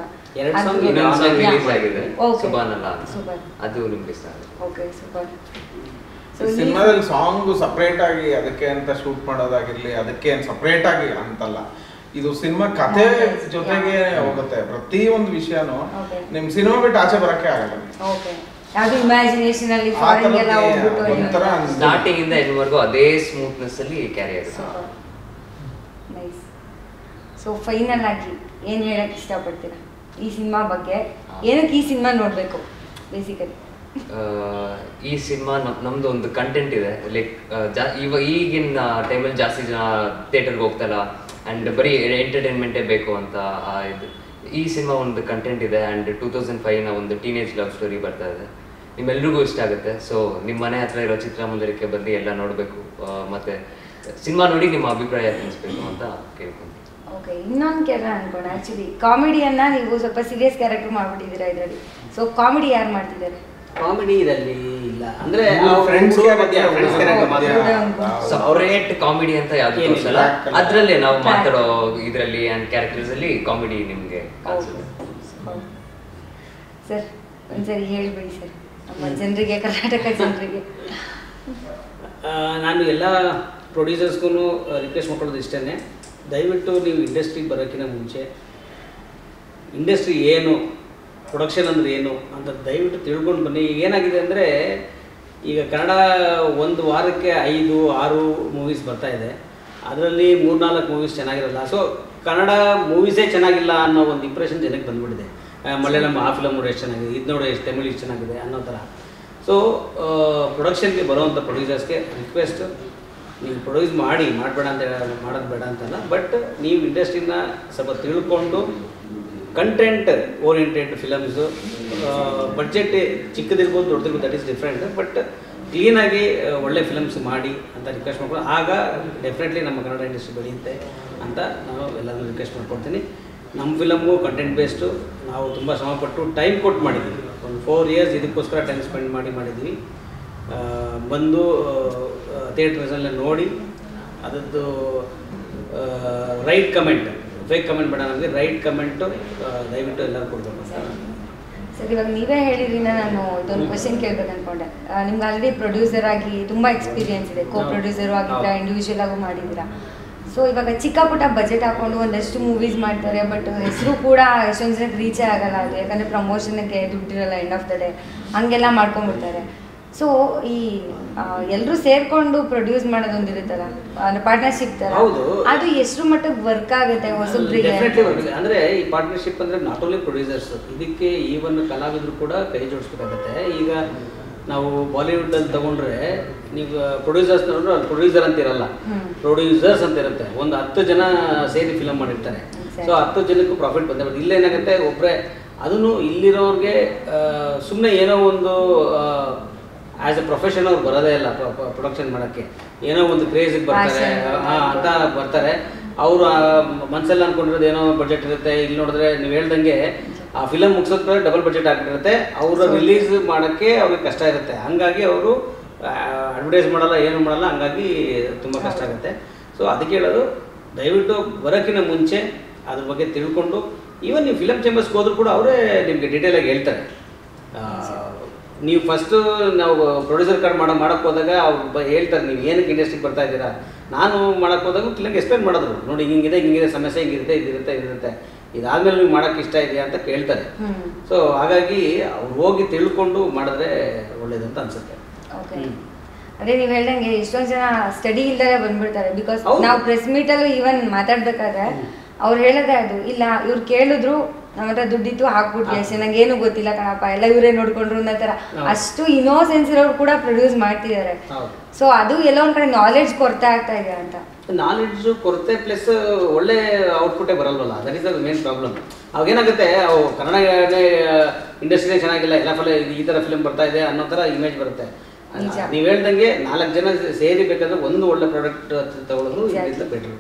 ಅದು ನಿಮ್ಗೆ ಇಷ್ಟ ಆಗುತ್ತೆ? Okay, super. ಸಿನಿಮಾದಲ್ಲಿ ಸಾಂಗ್ ಸಪ್ರೇಟ್ ಆಗಿ ಅದಕ್ಕೆ ಅಂತ ಶೂಟ್ ಮಾಡೋದಾಗಿರ್ಲಿ, ಅದಕ್ಕೆ ಸಪ್ರೇಟ್ ಆಗಿ ಅಂತಲ್ಲ, ಇದು ಸಿನಿಮಾ ಕಥೆ ಜೊತೆಗೆ ಹೋಗುತ್ತೆ. ಪ್ರತಿ ಒಂದು ವಿಷಯನೂ ನಿಮ್ ಸಿನಿಮಾ ಬಿಟ್ಟು ಆಚೆ ಬರಕ್ಕೆ ಆಗಲ್ಲ. ಓಕೆ. ಯಾವುದು ಇಮ್ಯಾಜಿನೇಷನ್ ಅಲ್ಲಿ ಫಾರಿನ್ ಎಲ್ಲ ಹೋಗ್ಬಿಟ್ಟು ಒಂತರ ಸ್ಟಾರ್ಟಿಂಗ್ ಇಂದ ಎಂಡ್ವರೆಗೂ ಅದೇ ಸ್ಮೂತ್ನೆಸ್ ಅಲ್ಲಿ ಕ್ಯಾರಿ ಆಗುತ್ತೆ. ನೈಸ್. ಸೊ ಫೈನಲ್ ಆಗಿ ಏನು ಹೇಳಕ್ಕೆ ಇಷ್ಟಪಡ್ತೀರಾ ಈ ಸಿನಿಮಾ ಬಗ್ಗೆ? ಏನಕ್ಕೆ ಈ ಸಿನಿಮಾ ನೋಡಬೇಕು ಬೇಸಿಕಲಿ? ಈ ಸಿನಿಮಾ ನಮ್ದು ಒಂದು ಕಂಟೆಂಟ್ ಇದೆ. ಲೈಕ್ ಜಾ ಇವಾಗ ಈಗಿನ ಟೈಮಲ್ಲಿ ಜಾಸ್ತಿ ಜನ ಥಿಯೇಟರ್ಗೆ ಹೋಗ್ತಾರ ಆ್ಯಂಡ್ ಬರೀ ಎಂಟರ್ಟೈನ್ಮೆಂಟೇ ಬೇಕು ಅಂತ ಇದು. ಈ ಸಿನಿಮಾ ಒಂದು ಕಂಟೆಂಟ್ ಇದೆ ಆ್ಯಂಡ್ ಟೂ ತೌಸಂಡ್ ಫೈವ್ನ ಒಂದು ಟೀನೇಜ್ ಲವ್ ಸ್ಟೋರಿ ಬರ್ತಾ ಇದೆ. ನಿಮ್ಮೆಲ್ರಿಗೂ ಇಷ್ಟ ಆಗುತ್ತೆ. ಸೊ ನಿಮ್ಮ ಮನೆ ಹತ್ರ ಇರೋ ಚಿತ್ರಮಂದಿರಕ್ಕೆ ಬಂದು ಎಲ್ಲ ನೋಡಬೇಕು, ಮತ್ತು ಸಿನಿಮಾ ನೋಡಿ ನಿಮ್ಮ ಅಭಿಪ್ರಾಯ ತಿಳಿಸ್ಬೇಕು ಅಂತ ಕೇಳ್ಕೊಂತೀನಿ. ಓಕೆ. ಇನ್ನೊಂದು ಕೇಳ ಅನ್ಕೋಣ. ಆ್ಯಕ್ಚುಲಿ ಕಾಮಿಡಿಯನ್ನ ನೀವು ಸ್ವಲ್ಪ ಸೀರಿಯಸ್ ಕ್ಯಾರೆಕ್ಟರ್ ಮಾಡ್ಬಿಟ್ಟಿದ್ದೀರಾ ಇದರಲ್ಲಿ. ಸೊ ಕಾಮಿಡಿ ಯಾರು ಮಾಡ್ತಿದ್ದಾರೆ? ಕಾಮಿಡಿ ಇದರಲ್ಲಿ ಇಲ್ಲ, ಅಂದ್ರೆ ಫ್ರೆಂಡ್ಸ್ ಸಪರೇಟ್ ಕಾಮಿಡಿ ಅಂತ ಯಾವ್ದು ತೋರಿಸಲ್ಲ, ಅದ್ರಲ್ಲೇ ನಾವು ಮಾತಾಡೋ ಇದರಲ್ಲಿ ಆ್ಯಂಡ್ ಕ್ಯಾರೆಕ್ಟರ್ಸ್ ಅಲ್ಲಿ ಕಾಮಿಡಿ ನಿಮಗೆ ಕಾಣಿಸುತ್ತೆ. ಸರ್ ಒಂದ್ಸರಿ ಹೇಳ್ಬಿಡಿ ಸರ್ ನಮ್ಮ ಜನರಿಗೆ, ಕರ್ನಾಟಕ ಜನರಿಗೆ. ನಾನು ಎಲ್ಲ ಪ್ರೊಡ್ಯೂಸರ್ಸ್ಗೂ ರಿಕ್ವೆಸ್ಟ್ ಮಾಡ್ಕೊಳ್ಳೋದು ಇಷ್ಟೇ, ದಯವಿಟ್ಟು ನೀವು ಇಂಡಸ್ಟ್ರಿಗೆ ಬರೋಕ್ಕಿಂತ ಮುಂಚೆ ಇಂಡಸ್ಟ್ರಿ ಏನು, ಪ್ರೊಡಕ್ಷನ್ ಅಂದರೆ ಏನು ಅಂತ ದಯವಿಟ್ಟು ತಿಳ್ಕೊಂಡು ಬನ್ನಿ. ಈಗ ಏನಾಗಿದೆ ಅಂದರೆ ಈಗ ಕನ್ನಡ ಒಂದು ವಾರಕ್ಕೆ ಐದು ಆರು ಮೂವೀಸ್ ಬರ್ತಾಯಿದೆ, ಅದರಲ್ಲಿ ಮೂರ್ನಾಲ್ಕು ಮೂವೀಸ್ ಚೆನ್ನಾಗಿರಲ್ಲ. ಸೊ ಕನ್ನಡ ಮೂವೀಸೇ ಚೆನ್ನಾಗಿಲ್ಲ ಅನ್ನೋ ಒಂದು ಇಂಪ್ರೆಷನ್ ಜನಕ್ಕೆ ಬಂದುಬಿಟ್ಟಿದೆ. ಮಲಯಾಳಂ ಆ ಫಿಲಮ್ ನೋಡಿ ಎಷ್ಟು ಚೆನ್ನಾಗಿದೆ, ಇದು ನೋಡಿ ಎಷ್ಟು ತಮಿಳು ಎಷ್ಟು ಚೆನ್ನಾಗಿದೆ ಅನ್ನೋ ಥರ. ಸೊ ಪ್ರೊಡಕ್ಷನ್ಗೆ ಬರೋವಂಥ ಪ್ರೊಡ್ಯೂಸರ್ಸ್ಗೆ ರಿಕ್ವೆಸ್ಟ್, ನೀವು ಪ್ರೊಡ್ಯೂಸ್ ಮಾಡಿ, ಮಾಡಬೇಡ ಅಂತ ಮಾಡೋದು ಬೇಡ ಅಂತಲ್ಲ, ಬಟ್ ನೀವು ಇಂಡಸ್ಟ್ರಿನ ಸ್ವಲ್ಪ ತಿಳ್ಕೊಂಡು ಕಂಟೆಂಟ್ ಓರಿಯೆಂಟೆಡ್ ಫಿಲಮ್ಸು, ಬಡ್ಜೆಟ್ ಚಿಕ್ಕದಿರ್ಬೋದು ದೊಡ್ಡದಿರ್ಬೋದು, ದಟ್ ಈಸ್ ಡಿಫ್ರೆಂಟ್, ಬಟ್ ಕ್ಲೀನಾಗಿ ಒಳ್ಳೆ ಫಿಲಮ್ಸ್ ಮಾಡಿ ಅಂತ ರಿಕ್ವೆಸ್ಟ್ ಮಾಡ್ಕೊಂಡು, ಆಗ ಡೆಫಿನೆಟ್ಲಿ ನಮ್ಮ ಕನ್ನಡ ಇಂಡಸ್ಟ್ರಿ ಬೆಳೆಯುತ್ತೆ ಅಂತ ನಾನು ಎಲ್ಲರೂ ರಿಕ್ವೆಸ್ಟ್ ಮಾಡ್ಕೊಡ್ತೀನಿ. ನಮ್ಮ ಫಿಲಮ್ಮು ಕಂಟೆಂಟ್ ಬೇಸ್ಡು, ನಾವು ತುಂಬ ಶ್ರಮಪಟ್ಟು ಟೈಮ್ ಕೊಟ್ಟು ಮಾಡಿದ್ವಿ, ಒಂದು ಫೋರ್ ಇಯರ್ಸ್ ಇದಕ್ಕೋಸ್ಕರ ಟೈಮ್ ಸ್ಪೆಂಡ್ ಮಾಡಿ ಮಾಡಿದ್ವಿ. ಬಂದು ಥಿಯೇಟ್ರಸಲ್ಲೇ ನೋಡಿ ಅದರದ್ದು ರೈಟ್ ಕಮೆಂಟ್, ಫೇಕ್ ಕಮೆಂಟ್ ಬೇಡ, ನಮಗೆ ರೈಟ್ ಕಮೆಂಟು ದಯವಿಟ್ಟು ಎಲ್ಲರೂ ಕೊಡಬೇಕು ಸರ್. ಸರ್ ಇವಾಗ ನೀವೇ ಹೇಳಿದ್ರಿಂದ ನಾನು ಇದೊಂದು ಕ್ವಶನ್ ಕೇಳ್ಬೇಕು ಅಂದ್ಕೊಂಡೆ. ನಿಮ್ಗೆ ಆಲ್ರೆಡಿ ಪ್ರೊಡ್ಯೂಸರ್ ಆಗಿ ತುಂಬ ಎಕ್ಸ್ಪೀರಿಯನ್ಸ್ ಇದೆ, ಕೋ ಪ್ರೊಡ್ಯೂಸರು ಆಗಿದ್ದೀರಾ, ಇಂಡಿವಿಜುವಲ್ ಆಗು ಮಾಡಿದ್ದೀರಾ. ಸೊ ಇವಾಗ ಚಿಕ್ಕ ಪುಟ್ಟ ಬಜೆಟ್ ಹಾಕೊಂಡು ಒಂದಷ್ಟು ಮೂವೀಸ್ ಮಾಡ್ತಾರೆ, ಬಟ್ ಹೆಸರು ಕೂಡ ಎಷ್ಟೊಂದು ಜನಕ್ಕೆ ರೀಚೇ ಆಗಲ್ಲ ಅದು, ಯಾಕಂದರೆ ಪ್ರಮೋಷನ್ಗೆ ದುಡ್ಡಿರಲ್ಲ ಎಂಡ್ ಆಫ್ ದ ಡೇ, ಹಂಗೆಲ್ಲ ಮಾಡ್ಕೊಂಡ್ಬಿಡ್ತಾರೆ. ಸೊ ಈ ಎಲ್ಲರೂ ಸೇರ್ಕೊಂಡು ಪ್ರೊಡ್ಯೂಸ್ ಮಾಡೋದೊಂದಿರುತ್ತಲ್ಲ, ಪಾರ್ಟ್ನರ್ಶಿಪ್ ಥರ, ಅದು ಎಷ್ಟು ಮಟ್ಟಿಗೆ ವರ್ಕ್ ಆಗುತ್ತೆ ಹೊಸಬ್ರಿಗೆ? ಅಂದರೆ ಈ ಪಾರ್ಟ್ನರ್ಶಿಪ್ ಅಂದರೆ ನಾಟ್ ಓನ್ಲಿ ಪ್ರೊಡ್ಯೂಸರ್ಸ್, ಇದಕ್ಕೆ ಈವನ್ ಕಲಾವಿದರು ಕೂಡ ಕೈ ಜೋಡಿಸ್ಬೇಕಾಗತ್ತೆ. ಈಗ ನಾವು ಬಾಲಿವುಡ್ ಅಲ್ಲಿ ತಗೊಂಡ್ರೆ ನೀವು ಪ್ರೊಡ್ಯೂಸರ್ಸ್ ನೋಡ್ರೆ ಅಲ್ಲಿ ಪ್ರೊಡ್ಯೂಸರ್ ಅಂತ ಇರಲ್ಲ, ಪ್ರೊಡ್ಯೂಸರ್ಸ್ ಅಂತ ಇರುತ್ತೆ. ಒಂದು ಹತ್ತು ಜನ ಸೇರಿ ಫಿಲಮ್ ಮಾಡಿರ್ತಾರೆ. ಸೊ ಹತ್ತು ಜನಕ್ಕೂ ಪ್ರಾಫಿಟ್ ಬಂದೇ ಬರುತ್ತೆ. ಇಲ್ಲೇನಾಗುತ್ತೆ ಒಬ್ಬರೇ, ಅದನ್ನು ಇಲ್ಲಿರೋರಿಗೆ ಸುಮ್ಮನೆ ಏನೋ ಒಂದು ಆ್ಯಸ್ ಎ ಪ್ರೊಫೆಷನ್ ಅವ್ರು ಬರೋದೇ ಇಲ್ಲ ಪ್ರೊಡಕ್ಷನ್ ಮಾಡೋಕ್ಕೆ, ಏನೋ ಒಂದು ಕ್ರೇಜಿಗೆ ಬರ್ತಾರೆ ಅಂತ ಬರ್ತಾರೆ. ಅವರು ಮನಸ್ಸಲ್ಲಿ ಅಂದ್ಕೊಂಡಿರೋದು ಏನೋ ಬಜೆಟ್ ಇರುತ್ತೆ. ಇಲ್ಲಿ ನೋಡಿದ್ರೆ ನೀವು ಹೇಳ್ದಂಗೆ ಆ ಫಿಲಮ್ ಮುಗಿಸೋದ್ರೆ ಡಬಲ್ ಬಜೆಟ್ ಆಗಿರುತ್ತೆ. ಅವರು ರಿಲೀಸ್ ಮಾಡೋಕ್ಕೆ ಅವ್ರಿಗೆ ಕಷ್ಟ ಇರುತ್ತೆ. ಹಂಗಾಗಿ ಅವರು ಅಡ್ವರ್ಟೈಸ್ ಮಾಡಲ್ಲ, ಏನು ಮಾಡಲ್ಲ, ಹಂಗಾಗಿ ತುಂಬ ಕಷ್ಟ ಆಗುತ್ತೆ. ಸೊ ಅದಕ್ಕೆ ಹೇಳೋದು, ದಯವಿಟ್ಟು ಬರೋಕ್ಕಿಂತ ಮುಂಚೆ ಅದ್ರ ಬಗ್ಗೆ ತಿಳ್ಕೊಂಡು, ಈವನ್ ನೀವು ಫಿಲಮ್ ಚೇಂಬರ್ಸ್ಗೆ ಹೋದ್ರು ಕೂಡ ಅವರೇ ನಿಮಗೆ ಡೀಟೇಲಾಗಿ ಹೇಳ್ತಾರೆ. ನೀವು ಫಸ್ಟು ನಾವು ಪ್ರೊಡ್ಯೂಸರ್ ಕಾರ್ಡ್ ಮಾಡೋ ಮಾಡೋಕ್ಕೆ ಹೋದಾಗ ಅವ್ರು ಹೇಳ್ತಾರೆ ನೀವು ಏನಕ್ಕೆ ಇಂಡಸ್ಟ್ರಿಗೆ ಬರ್ತಾ ಇದ್ದೀರಾ. ನಾನು ಮಾಡೋಕ್ಕೆ ಹೋದಾಗ ಕ್ಲಿಯರ್ಗೆ ಎಕ್ಸ್ಪ್ಲೇನ್ ಮಾಡಿದ್ರು, ನೋಡಿ ಹಿಂಗಿದೆ ಹಿಂಗಿದೆ ಸಮಸ್ಯೆ, ಹಿಂಗಿರುತ್ತೆ ಇದಿರುತ್ತೆ ಇದಿರುತ್ತೆ, ಇದಾದ್ಮೇಲೆ ನೀವು ಮಾಡೋಕ್ಕೆ ಇಷ್ಟ ಇದೆಯಾ ಅಂತ ಕೇಳ್ತಾರೆ. ಸೊ ಹಾಗಾಗಿ ಅವ್ರು ಹೋಗಿ ತಿಳ್ಕೊಂಡು ಮಾಡಿದ್ರೆ ಒಳ್ಳೇದು ಅಂತ ಅನ್ಸುತ್ತೆ. ಅದೇ ನೀವು ಹೇಳ್ದಂಗೆ ಎಷ್ಟೊಂದು ಜನ ಸ್ಟಡಿ ಇಲ್ಲದೆ ಬಂದ್ಬಿಡ್ತಾರೆ. ಬಿಕಾಸ್ ನಾವು ಪ್ರೆಸ್ ಮೀಟಲ್ಲೂ ಈವನ್ ಮಾತಾಡ್ಬೇಕಾದ್ರೆ ಅವ್ರು ಹೇಳೋದೇ ಅದು, ಇಲ್ಲ ಇವ್ರು ಕೇಳಿದ್ರು ನಮ್ಮ ಹತ್ರ ದುಡ್ಡಿತ್ತು ಹಾಕ್ಬಿಟ್ವಿ ಅಷ್ಟೇ, ನಂಗೆ ಏನು ಗೊತ್ತಿಲ್ಲ ಕಣಪ್ಪ, ಎಲ್ಲ ಇವರೇ ನೋಡ್ಕೊಂಡ್ರು ಅನ್ನೋ ಥರ ಅಷ್ಟು ಇನ್ನೋಸೆನ್ಸ್ ಇರೋರು ಕೂಡ ಪ್ರೊಡ್ಯೂಸ್ ಮಾಡ್ತಿದ್ದಾರೆ. ಸೊ ಅದು ಎಲ್ಲೋ ಒಂದು ಕಡೆ ನಾಲೆಡ್ಜ್ ಕೊರತೆ ಆಗ್ತಾ ಇದೆ ಅಂತ. ನಾಲೆಡ್ಜ್ ಕೊರತೆ ಪ್ಲಸ್ ಒಳ್ಳೆ ಔಟ್ಪುಟ್ಟೇ ಬರಲ್ವಲ್ಲ, that is the main problem. ಅವಾಗೇನಾಗುತ್ತೆ, ಅವು ಕನ್ನಡ ಇಂಡಸ್ಟ್ರಿನೇ ಚೆನ್ನಾಗಿಲ್ಲ, ಎಲ್ಲ ಫಲ ಈ ಥರ ಫಿಲ್ಮ್ ಬರ್ತಾ ಇದೆ ಅನ್ನೋ ಥರ ಇಮೇಜ್ ಬರುತ್ತೆ. ನೀವು ಹೇಳ್ದಂಗೆ ನಾಲ್ಕು ಜನ ಸೇರಿ ಬೇಕಾದ್ರೆ ಒಂದು ಒಳ್ಳೆ ಪ್ರಾಡಕ್ಟ್ ತಗೊಳ್ಳೋದು ಇದರಿಂದ ಬೆಟ್ರು.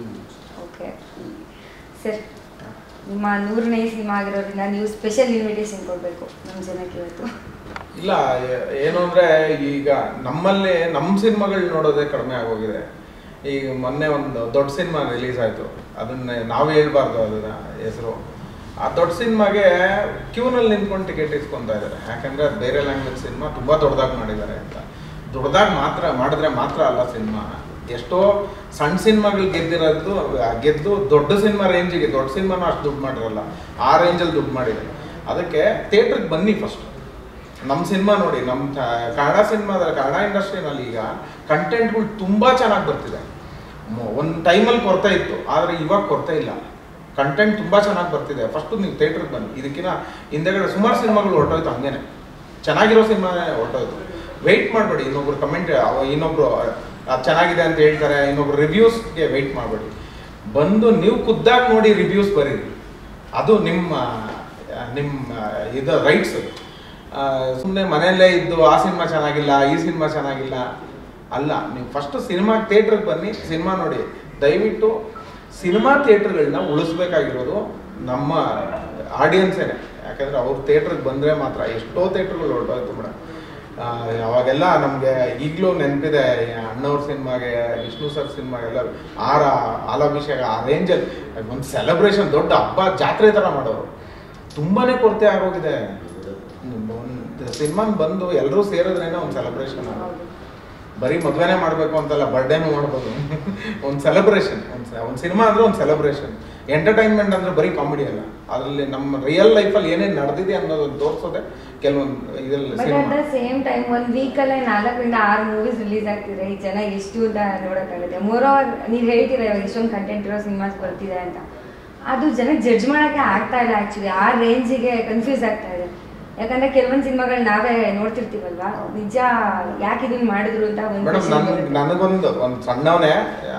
ಓಕೆ ಸರ್, ನಿಮ್ಮ ನೂರನೇ ಸಿನಿಮಾ ಆಗಿರೋದ್ರಿಂದ ನೀವು ಸ್ಪೆಷಲ್ ಇನ್ವಿಟೇಷನ್ ಕೊಡಬೇಕು ನಮ್ಮ ಜನಕ್ಕೆ ಇವತ್ತು. ಇಲ್ಲ ಏನು ಅಂದರೆ, ಈಗ ನಮ್ಮಲ್ಲಿ ನಮ್ಮ ಸಿನಿಮಾಗಳು ನೋಡೋದೇ ಕಡಿಮೆ ಆಗೋಗಿದೆ. ಈಗ ಮೊನ್ನೆ ಒಂದು ದೊಡ್ಡ ಸಿನಿಮಾ ರಿಲೀಸ್ ಆಯಿತು, ಅದನ್ನೇ ನಾವು ಹೇಳ್ಬಾರ್ದು ಅದನ್ನ ಹೆಸರು. ಆ ದೊಡ್ಡ ಸಿನಿಮಾಗೆ ಕ್ಯೂನಲ್ಲಿ ನಿಂತ್ಕೊಂಡು ಟಿಕೆಟ್ ಇಸ್ಕೊತಾ ಇದ್ದಾರೆ. ಯಾಕಂದರೆ ಅದು ಬೇರೆ ಲ್ಯಾಂಗ್ವೇಜ್ ಸಿನಿಮಾ, ತುಂಬ ದೊಡ್ಡದಾಗಿ ಮಾಡಿದ್ದಾರೆ ಅಂತ. ದೊಡ್ಡದಾಗಿ ಮಾತ್ರ ಮಾಡಿದ್ರೆ ಮಾತ್ರ ಅಲ್ಲ ಸಿನಿಮಾ, ಎಷ್ಟೋ ಸಣ್ಣ ಸಿನಿಮಾಗಳು ಗೆದ್ದಿರೋದು ಗೆದ್ದು ದೊಡ್ಡ ಸಿನಿಮಾ ರೇಂಜಿಗೆ, ದೊಡ್ಡ ಸಿನಿಮಾನು ಅಷ್ಟು ದುಡ್ಡು ಮಾಡಿರಲ್ಲ, ಆ ರೇಂಜಲ್ಲಿ ದುಡ್ಡು ಮಾಡಿದೆ. ಅದಕ್ಕೆ ಥಿಯೇಟ್ರಿಗೆ ಬನ್ನಿ ಫಸ್ಟ್, ನಮ್ಮ ಸಿನಿಮಾ ನೋಡಿ. ನಮ್ಮ ಕನ್ನಡ ಸಿನಿಮಾದಲ್ಲಿ, ಕನ್ನಡ ಇಂಡಸ್ಟ್ರಿನಲ್ಲಿ ಈಗ ಕಂಟೆಂಟ್ಗಳು ತುಂಬ ಚೆನ್ನಾಗಿ ಬರ್ತಿದೆ. ಒಂದು ಟೈಮಲ್ಲಿ ಕೊರತೆ ಇತ್ತು, ಆದರೆ ಇವಾಗ ಕೊರತೆ ಇಲ್ಲ, ಕಂಟೆಂಟ್ ತುಂಬ ಚೆನ್ನಾಗಿ ಬರ್ತಿದೆ. ಫಸ್ಟು ನೀವು ಥಿಯೇಟ್ರಿಗೆ ಬನ್ನಿ. ಇದಕ್ಕಿಂತ ಹಿಂದೆಗಡೆ ಸುಮಾರು ಸಿನಿಮಾಗಳು ಹೊರಟೋಯ್ತು, ಹಂಗೇನೆ ಚೆನ್ನಾಗಿರೋ ಸಿನಿಮಾನೇ ಹೊರಟೋಯ್ತು. ವೆಯ್ಟ್ ಮಾಡಬೇಡಿ, ಇನ್ನೊಬ್ರು ಕಮೆಂಟ್, ಇನ್ನೊಬ್ರು ಅದು ಚೆನ್ನಾಗಿದೆ ಅಂತ ಹೇಳ್ತಾರೆ, ಇನ್ನೊಬ್ರು ರಿವ್ಯೂಸ್ಗೆ ವೆಯ್ಟ್ ಮಾಡಬೇಡಿ. ಬಂದು ನೀವು ಖುದ್ದಾಗಿ ನೋಡಿ ರಿವ್ಯೂಸ್ ಬರೀರಿ, ಅದು ನಿಮ್ಮ ನಿಮ್ಮ ಇದು ರೈಟ್ಸ್. ಸುಮ್ಮನೆ ಮನೆಯಲ್ಲೇ ಇದ್ದು ಆ ಸಿನಿಮಾ ಚೆನ್ನಾಗಿಲ್ಲ, ಈ ಸಿನಿಮಾ ಚೆನ್ನಾಗಿಲ್ಲ ಅಲ್ಲ. ನೀವು ಫಸ್ಟ್ ಸಿನಿಮಾ ಥಿಯೇಟ್ರಿಗೆ ಬನ್ನಿ, ಸಿನಿಮಾ ನೋಡಿ. ದಯವಿಟ್ಟು ಸಿನಿಮಾ ಥಿಯೇಟ್ರ್ಗಳನ್ನ ಉಳಿಸ್ಬೇಕಾಗಿರೋದು ನಮ್ಮ ಆಡಿಯನ್ಸೇನೆ. ಯಾಕಂದರೆ ಅವ್ರು ಥಿಯೇಟ್ರಿಗೆ ಬಂದರೆ ಮಾತ್ರ. ಎಷ್ಟೋ ಥಿಯೇಟ್ರ್ಗಳು ಹೊರಟೋಯ್ತು ಮೇಡಮ್. ಅವಾಗೆಲ್ಲ ನಮಗೆ ಈಗಲೂ ನೆನಪಿದೆ, ಅಣ್ಣವ್ರ ಸಿನಿಮಾಗೆ, ವಿಷ್ಣು ಸರ್ ಸಿನಿಮಾಗೆಲ್ಲ ಆರ ಆಲಾಭಿಷೇಕ ಆ ರೇಂಜಲ್ಲಿ ಒಂದು ಸೆಲೆಬ್ರೇಷನ್, ದೊಡ್ಡ ಹಬ್ಬ ಜಾತ್ರೆ ಥರ ಮಾಡೋರು. ತುಂಬಾ ಕೊರತೆ ಆಗೋಗಿದೆ. ಒಂದು ಸಿನಿಮಾನ ಬಂದು ಎಲ್ಲರೂ ಸೇರಿದ್ರೇನೆ ಒಂದು ಸೆಲೆಬ್ರೇಷನ್ ಆಗೋದು. ಬರೀ ಮದುವೆನೇ ಮಾಡಬೇಕು ಅಂತಲ್ಲ, ಬರ್ಡೇನೂ ಮಾಡ್ಬೋದು. ಒಂದು ಸೆಲೆಬ್ರೇಷನ್, ಒಂದು ಒಂದು ಸಿನಿಮಾ ಅಂದರೆ ಒಂದು ಸೆಲೆಬ್ರೇಷನ್. ಎಂಟರ್ಟೈನ್ಮೆಂಟ್ ಅಂದರೆ ಬರೀ ಕಾಮಿಡಿ ಅಲ್ಲ, ಅದರಲ್ಲಿ ನಮ್ಮ ರಿಯಲ್ ಲೈಫಲ್ಲಿ ಏನೇನು ನಡೆದಿದೆ ಅನ್ನೋದನ್ನು ತೋರಿಸೋದೆ ಕೆಲವೊಂದು ಇದರಲ್ಲಿ. But at the same time ಒಂದು ವೀಕಲ್ಲೇ ನಾಲ್ಕರಿಂದ ಆರು ಮೂವೀಸ್ ರಿಲೀಸ್ ಆಗ್ತಿದೆ. ಈ ಜನ ಎಷ್ಟು ಅಂತ ನೋಡೋಕ್ಕಾಗುತ್ತೆ. ಮೋರ್ ಓವರ್ ನೀವು ಹೇಳ್ತೀರಾ ಇವಾಗ ಎಷ್ಟೊಂದು ಕಂಟೆಂಟ್ ಇರೋ ಸಿನಿಮಾಸ್ ಬರ್ತಿದೆ ಅಂತ, ಅದು ಜನಕ್ಕೆ ಜಡ್ಜ್ ಮಾಡೋಕ್ಕೆ ಆಗ್ತಾ ಇಲ್ಲ. ಆ್ಯಕ್ಚುಲಿ ಆ ರೇಂಜಿಗೆ ಕನ್ಫ್ಯೂಸ್ ಆಗ್ತಾ ಇದೆ. ಯಾಕಂದ್ರೆ ಕೆಲವೊಂದು ಸಿನಿಮಾಗಳು ನಾವೇ ನೋಡ್ತಿರ್ತೀವಲ್ವಾ, ನಿಜ ಯಾಕೆ ಇದನ್ನ ಮಾಡಿದ್ರು ಅಂತ ಒಂದು. ಮೇಡಮ್, ನನಗೊಂದು ಒಂದು ಸಣ್ಣವನೇ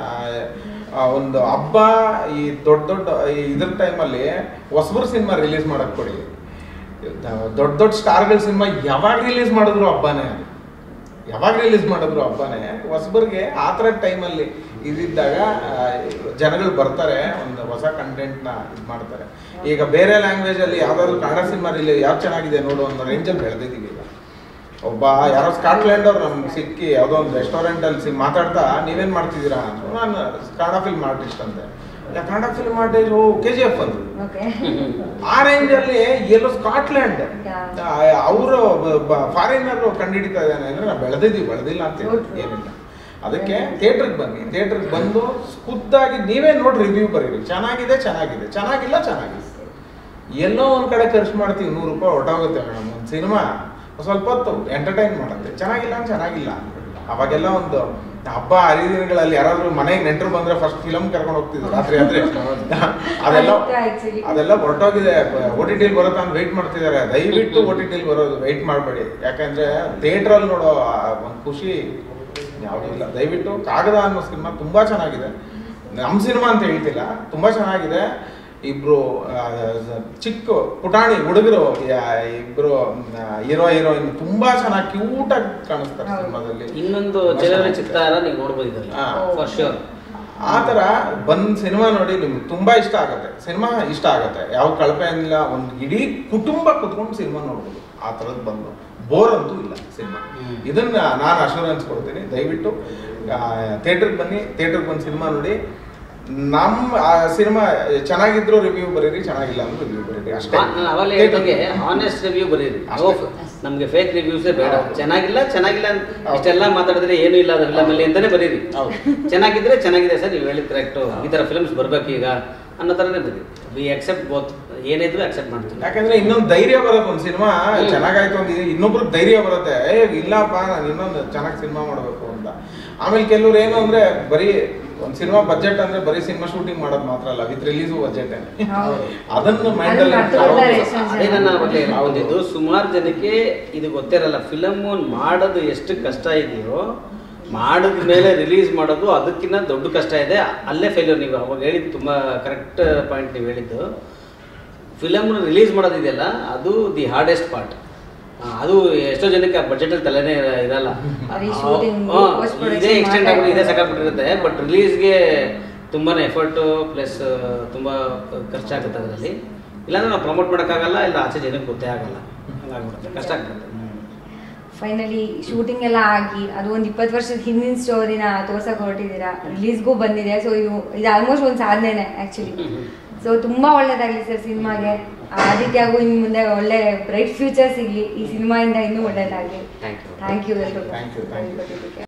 ಒಂದು ಹಬ್ಬ, ಈ ದೊಡ್ಡ ದೊಡ್ಡ ಇದ್ರ ಟೈಮಲ್ಲಿ ಹೊಸಬರು ಸಿನಿಮಾ ರಿಲೀಸ್ ಮಾಡಕ್ ಕೊಡಿ. ದೊಡ್ಡ ದೊಡ್ಡ ಸ್ಟಾರ್ಗಳ ಸಿನಿಮಾ ಯಾವಾಗ ರಿಲೀಸ್ ಮಾಡಿದ್ರು ಹಬ್ಬನೇ, ಯಾವಾಗ ರಿಲೀಸ್ ಮಾಡಿದ್ರು ಹಬ್ಬನೇ. ಹೊಸಬರಿಗೆ ಆ ಥರ ಟೈಮಲ್ಲಿ ಇದಿದ್ದಾಗ ಜನಗಳು ಬರ್ತಾರೆ, ಒಂದು ಹೊಸ ಕಂಟೆಂಟ್ನ ಇದು ಮಾಡ್ತಾರೆ. ಈಗ ಬೇರೆ ಲ್ಯಾಂಗ್ವೇಜಲ್ಲಿ ಯಾವುದಾದ್ರು ಕನ್ನಡ ಸಿನಿಮಾ ರಿಲೀಸ್ ಯಾವ್ದು ಚೆನ್ನಾಗಿದೆ ನೋಡು ಅನ್ನೋ ರೇಂಜಲ್ಲಿ ಬೆಳೆದಿದ್ದೀವಿ. ಈಗ ಒಬ್ಬ ಯಾರೋ ಸ್ಕಾಟ್ಲ್ಯಾಂಡ್ ಅವ್ರು ನಮ್ಗೆ ಸಿಕ್ಕಿ ಯಾವುದೋ ಒಂದು ರೆಸ್ಟೋರೆಂಟಲ್ಲಿ ಸಿ ಮಾತಾಡ್ತಾ ನೀವೇನು ಮಾಡ್ತಿದ್ದೀರಾ ಅಂದರು. ನಾನು ಕನ್ನಡ ಫಿಲ್ಮ್ ಆರ್ಟಿಸ್ಟ್ ಅಂತೆ. Kannada film artist, oh K G F ಅಂದರು. ಆ ರೇಂಜಲ್ಲಿ ಎಲ್ಲೋ ಸ್ಕಾಟ್ಲ್ಯಾಂಡ್ ಅವರು ಫಾರಿನರು ಕಂಡುಹಿಡಿತಾ ಇದ್ದಾನೆ ಅಂದರೆ ನಾವು ಬೆಳೆದಿದ್ದೀವಿ, ಬೆಳೆದಿಲ್ಲ ಅಂತ ಏನಿಲ್ಲ. ಅದಕ್ಕೆ ಥಿಯೇಟ್ರಿಗೆ ಬನ್ನಿ, ಥಿಯೇಟ್ರಿಗೆ ಬಂದು ಖುದ್ದಾಗಿ ನೀವೇ ನೋಡಿ ರಿವ್ಯೂ ಬರೀರಿ. ಚೆನ್ನಾಗಿದೆ ಚೆನ್ನಾಗಿದೆ, ಚೆನ್ನಾಗಿಲ್ಲ ಚೆನ್ನಾಗಿದೆ. ಎಲ್ಲೋ ಒಂದು ಕಡೆ ಖರ್ಚು ಮಾಡ್ತೀವಿ, ನೂರು ರೂಪಾಯಿ ಹೊರಟೋಗುತ್ತೆ ಮೇಡಮ್. ಒಂದು ಸಿನಿಮಾ ಸ್ವಲ್ಪ ಹೊತ್ತು ಎಂಟರ್ಟೈನ್ ಮಾಡುತ್ತೆ, ಚೆನ್ನಾಗಿಲ್ಲ ಅಂತ ಚೆನ್ನಾಗಿಲ್ಲ. ಅವಾಗೆಲ್ಲ ಒಂದು ಹಬ್ಬ ಹರಿದಿನಗಳಲ್ಲಿ ಯಾರಾದ್ರೂ ಮನೆಗೆ ನೆಂಟರು ಬಂದ್ರೆ ಫಸ್ಟ್ ಫಿಲಮ್ ಕರ್ಕೊಂಡು ಹೋಗ್ತಿದ್ರು ರಾತ್ರಿ ಆದ್ರೆ. ಅದೆಲ್ಲ ಅದೆಲ್ಲ ಹೊರಟೋಗಿದೆ. ಓ ಟಿ ಟಿಲಿ ಬರುತ್ತೆ ಅಂತ ವೆಯ್ಟ್ ಮಾಡ್ತಿದ್ದಾರೆ. ದಯವಿಟ್ಟು ಓ ಟಿ ಟಿಲಿ ಬರೋದು ವೆಯ್ಟ್ ಮಾಡಬೇಡಿ. ಯಾಕಂದ್ರೆ ಥಿಯೇಟ್ರಲ್ಲಿ ನೋಡೋ ಒಂದು ಖುಷಿ ಯಾವುದೂ ಇಲ್ಲ. ದಯವಿಟ್ಟು ಕಾಗದ ಅನ್ನೋ ಸಿನಿಮಾ ತುಂಬಾ ಚೆನ್ನಾಗಿದೆ. ನಮ್ಮ ಸಿನಿಮಾ ಅಂತ ಹೇಳ್ತಿಲ್ಲ, ತುಂಬಾ ಚೆನ್ನಾಗಿದೆ. ಇಬ್ರು ಚಿಕ್ಕ ಪುಟಾಣಿ ಹುಡುಗರು, ಇಬ್ರು ಹೀರೋ ಹೀರೋಯಿನ್ ತುಂಬಾ ಚೆನ್ನಾಗಿ ಕ್ಯೂಟ್ ಆಗಿ ಕಾಣಿಸ್ತಾರೆ ಸಿನಿಮಾದಲ್ಲಿ. ಇನ್ನೊಂದು ಚಲನಚಿತ್ರ ನೀವು ನೋಡ್ಬೋದು. ಆ ಥರ ಬಂದು ಸಿನಿಮಾ ನೋಡಿ ನಿಮ್ಗೆ ತುಂಬ ಇಷ್ಟ ಆಗುತ್ತೆ. ಸಿನಿಮಾ ಇಷ್ಟ ಆಗುತ್ತೆ, ಯಾವ ಕಳಪೆ ಏನಿಲ್ಲ. ಒಂದು ಇಡೀ ಕುಟುಂಬ ಕುತ್ಕೊಂಡು ಸಿನಿಮಾ ನೋಡ್ಬೋದು. ಆ ಥರದ್ದು ಬಂದು ಬೋರ್ ಅಂತೂ ಇಲ್ಲ ಸಿನಿಮಾ. ಇದನ್ನ ನಾನು ಅಶ್ಯೂರೆನ್ಸ್ ಕೊಡ್ತೀನಿ. ದಯವಿಟ್ಟು ಥಿಯೇಟ್ರಿಗೆ ಬನ್ನಿ, ಥಿಯೇಟ್ರಿಗೆ ಬಂದು ಸಿನಿಮಾ ನೋಡಿ. ನಮ್ಮ ಸಿನಿಮಾ ಚೆನ್ನಾಗಿದ್ರು ರಿವ್ಯೂ ಬರೀರಿ, ಚೆನ್ನಾಗಿಲ್ಲ ಅಂದ್ರೆ ರಿವ್ಯೂ ಬರೀರಿ ಅಷ್ಟೇ. ಅವಾಗಲೇ ಹೇಳ್ದಂಗೆ ಹಾನೆಸ್ಟ್ ರಿವ್ಯೂ ಬರೀರಿ, ನಮಗೆ ಫೇಕ್ ರಿವ್ಯೂಸೇ ಬೇಡ. ಚೆನ್ನಾಗಿಲ್ಲ ಚೆನ್ನಾಗಿಲ್ಲ ಇಷ್ಟೆಲ್ಲ ಮಾತಾಡಿದ್ರೆ ಏನೂ ಇಲ್ಲ ಅದ್ರ ಫಿಲಮ್ ಅಲ್ಲಿ ಅಂತಾನೆ ಬರೀರಿ. ಚೆನ್ನಾಗಿದ್ರೆ ಚೆನ್ನಾಗಿದೆ ಸರ್, ನೀವು ಹೇಳಿದ್ ಕರೆಕ್ಟು, ಈ ಥರ ಫಿಲ್ಮ್ಸ್ ಬರ್ಬೇಕು ಈಗ ಅನ್ನೋ ಥರನೇ ಬರೀರಿ. ವಿ ಅಕ್ಸೆಪ್ಟ್ ಬೋತ್, ಏನಿದ್ರು ಅಕ್ಸೆಪ್ಟ್ ಮಾಡ್ತೀವಿ. ಯಾಕಂದ್ರೆ ಇನ್ನೊಂದು ಧೈರ್ಯ ಬರುತ್ತೆ. ಒಂದು ಸಿನಿಮಾ ಚೆನ್ನಾಗಾಯ್ತು ಅಂತ ಇನ್ನೊಬ್ರಿಗೆ ಧೈರ್ಯ ಬರುತ್ತೆ, ಏ ಇಲ್ಲಪ್ಪ ನಾನು ಇನ್ನೊಂದು ಚೆನ್ನಾಗಿ ಸಿನಿಮಾ ಮಾಡಬೇಕು ಅಂತ. ಆಮೇಲೆ ಕೆಲವ್ರು ಏನು ಅಂದ್ರೆ ಬರೀ ಒಂದು ಸಿನಿಮಾ ಬಜೆಟ್ ಅಂದ್ರೆ ಬರೀ ಸಿನಿಮಾ ಶೂಟಿಂಗ್ ಮಾಡೋದು ಮಾತ್ರ ಅಲ್ಲ, ವಿತ್ ರಿಲೀಸು ಬಜೆಟ್ ಅದನ್ನು ಮೈಂಡಲ್ಲಿ ಅದೇ ನನ್ನ ಅವಾಗಲೇ ಹೇಳ್ಕೊಂಡಿದ್ದು. ಸುಮಾರು ಜನಕ್ಕೆ ಇದು ಗೊತ್ತಿರಲ್ಲ, ಫಿಲಮ್ ಮಾಡೋದು ಎಷ್ಟು ಕಷ್ಟ ಇದೆಯೋ ಮಾಡಿದ ಮೇಲೆ ರಿಲೀಸ್ ಮಾಡೋದು ಅದಕ್ಕಿಂತ ದೊಡ್ಡ ಕಷ್ಟ ಇದೆ. ಅಲ್ಲೇ ಫೇಲ್ಯೂರ್. ನೀವು ಅವಾಗ ಹೇಳಿದ್ದು ತುಂಬ ಕರೆಕ್ಟ್ ಪಾಯಿಂಟ್ ನೀವು ಹೇಳಿದ್ದು. ಫಿಲಮ್ನ ರಿಲೀಸ್ ಮಾಡೋದಿದೆಯಲ್ಲ ಅದು ದಿ ಹಾರ್ಡೆಸ್ಟ್ ಪಾರ್ಟ್. ಅದು ಎಷ್ಟೋ ಜನಕ್ಕೆ ಆ ಬಜೆಟಲ್ಲಿ ತಲೆನೇ ಇರಲ್ಲ. ಇದೇ ಎಕ್ಸ್ಟೆಂಡ್ ಆಗಿ ಇದೇ ಸಾಕಾಗ್ಬಿಟ್ಟಿರುತ್ತೆ, ಬಟ್ ರಿಲೀಸ್ಗೆ ತುಂಬಾ ಎಫರ್ಟು ಪ್ಲಸ್ ತುಂಬ ಖರ್ಚಾಗುತ್ತೆ ಅದರಲ್ಲಿ. ಇಲ್ಲಾಂದ್ರೆ ನಾವು ಪ್ರಮೋಟ್ ಮಾಡೋಕ್ಕಾಗಲ್ಲ, ಇಲ್ಲ ಆಚೆ ಜನಕ್ಕೆ ಗೊತ್ತೇ ಆಗಲ್ಲ, ಹಂಗಾಗ್ಬಿಡುತ್ತೆ, ಕಷ್ಟ ಆಗ್ಬಿಡುತ್ತೆ. ಫೈನಲಿ ಶೂಟಿಂಗ್ ಎಲ್ಲ ಆಗಿ ಅದು ಒಂದು ಇಪ್ಪತ್ತು ವರ್ಷದ ಹಿಂದಿನ ಸ್ಟೋರಿನ ತೋರ್ಸಕ್ಕೆ ಹೊರಟಿದ್ದೀರಾ, ರಿಲೀಸ್ಗೂ ಬಂದಿದೆ. ಸೊ ಇದು ಇದು ಆಲ್ಮೋಸ್ಟ್ ಒಂದು ಸಾಧನೆನೇ ಆ್ಯಕ್ಚುಲಿ. ಸೊ ತುಂಬ ಒಳ್ಳೇದಾಗಲಿ ಸರ್ ಸಿನಿಮಾಗೆ. ಆದಿತ್ಯಗೂ ಇನ್ನು ಮುಂದೆ ಒಳ್ಳೆ ಬ್ರೈಟ್ ಫ್ಯೂಚರ್ ಸಿಗಲಿ, ಈ ಸಿನಿಮಾಯಿಂದ ಇನ್ನೂ ಒಳ್ಳೇದಾಗಲಿ. ಥ್ಯಾಂಕ್ ಯು ಥ್ಯಾಂಕ್ ಯು ಎಲ್ಲರೂ. Thank you thank you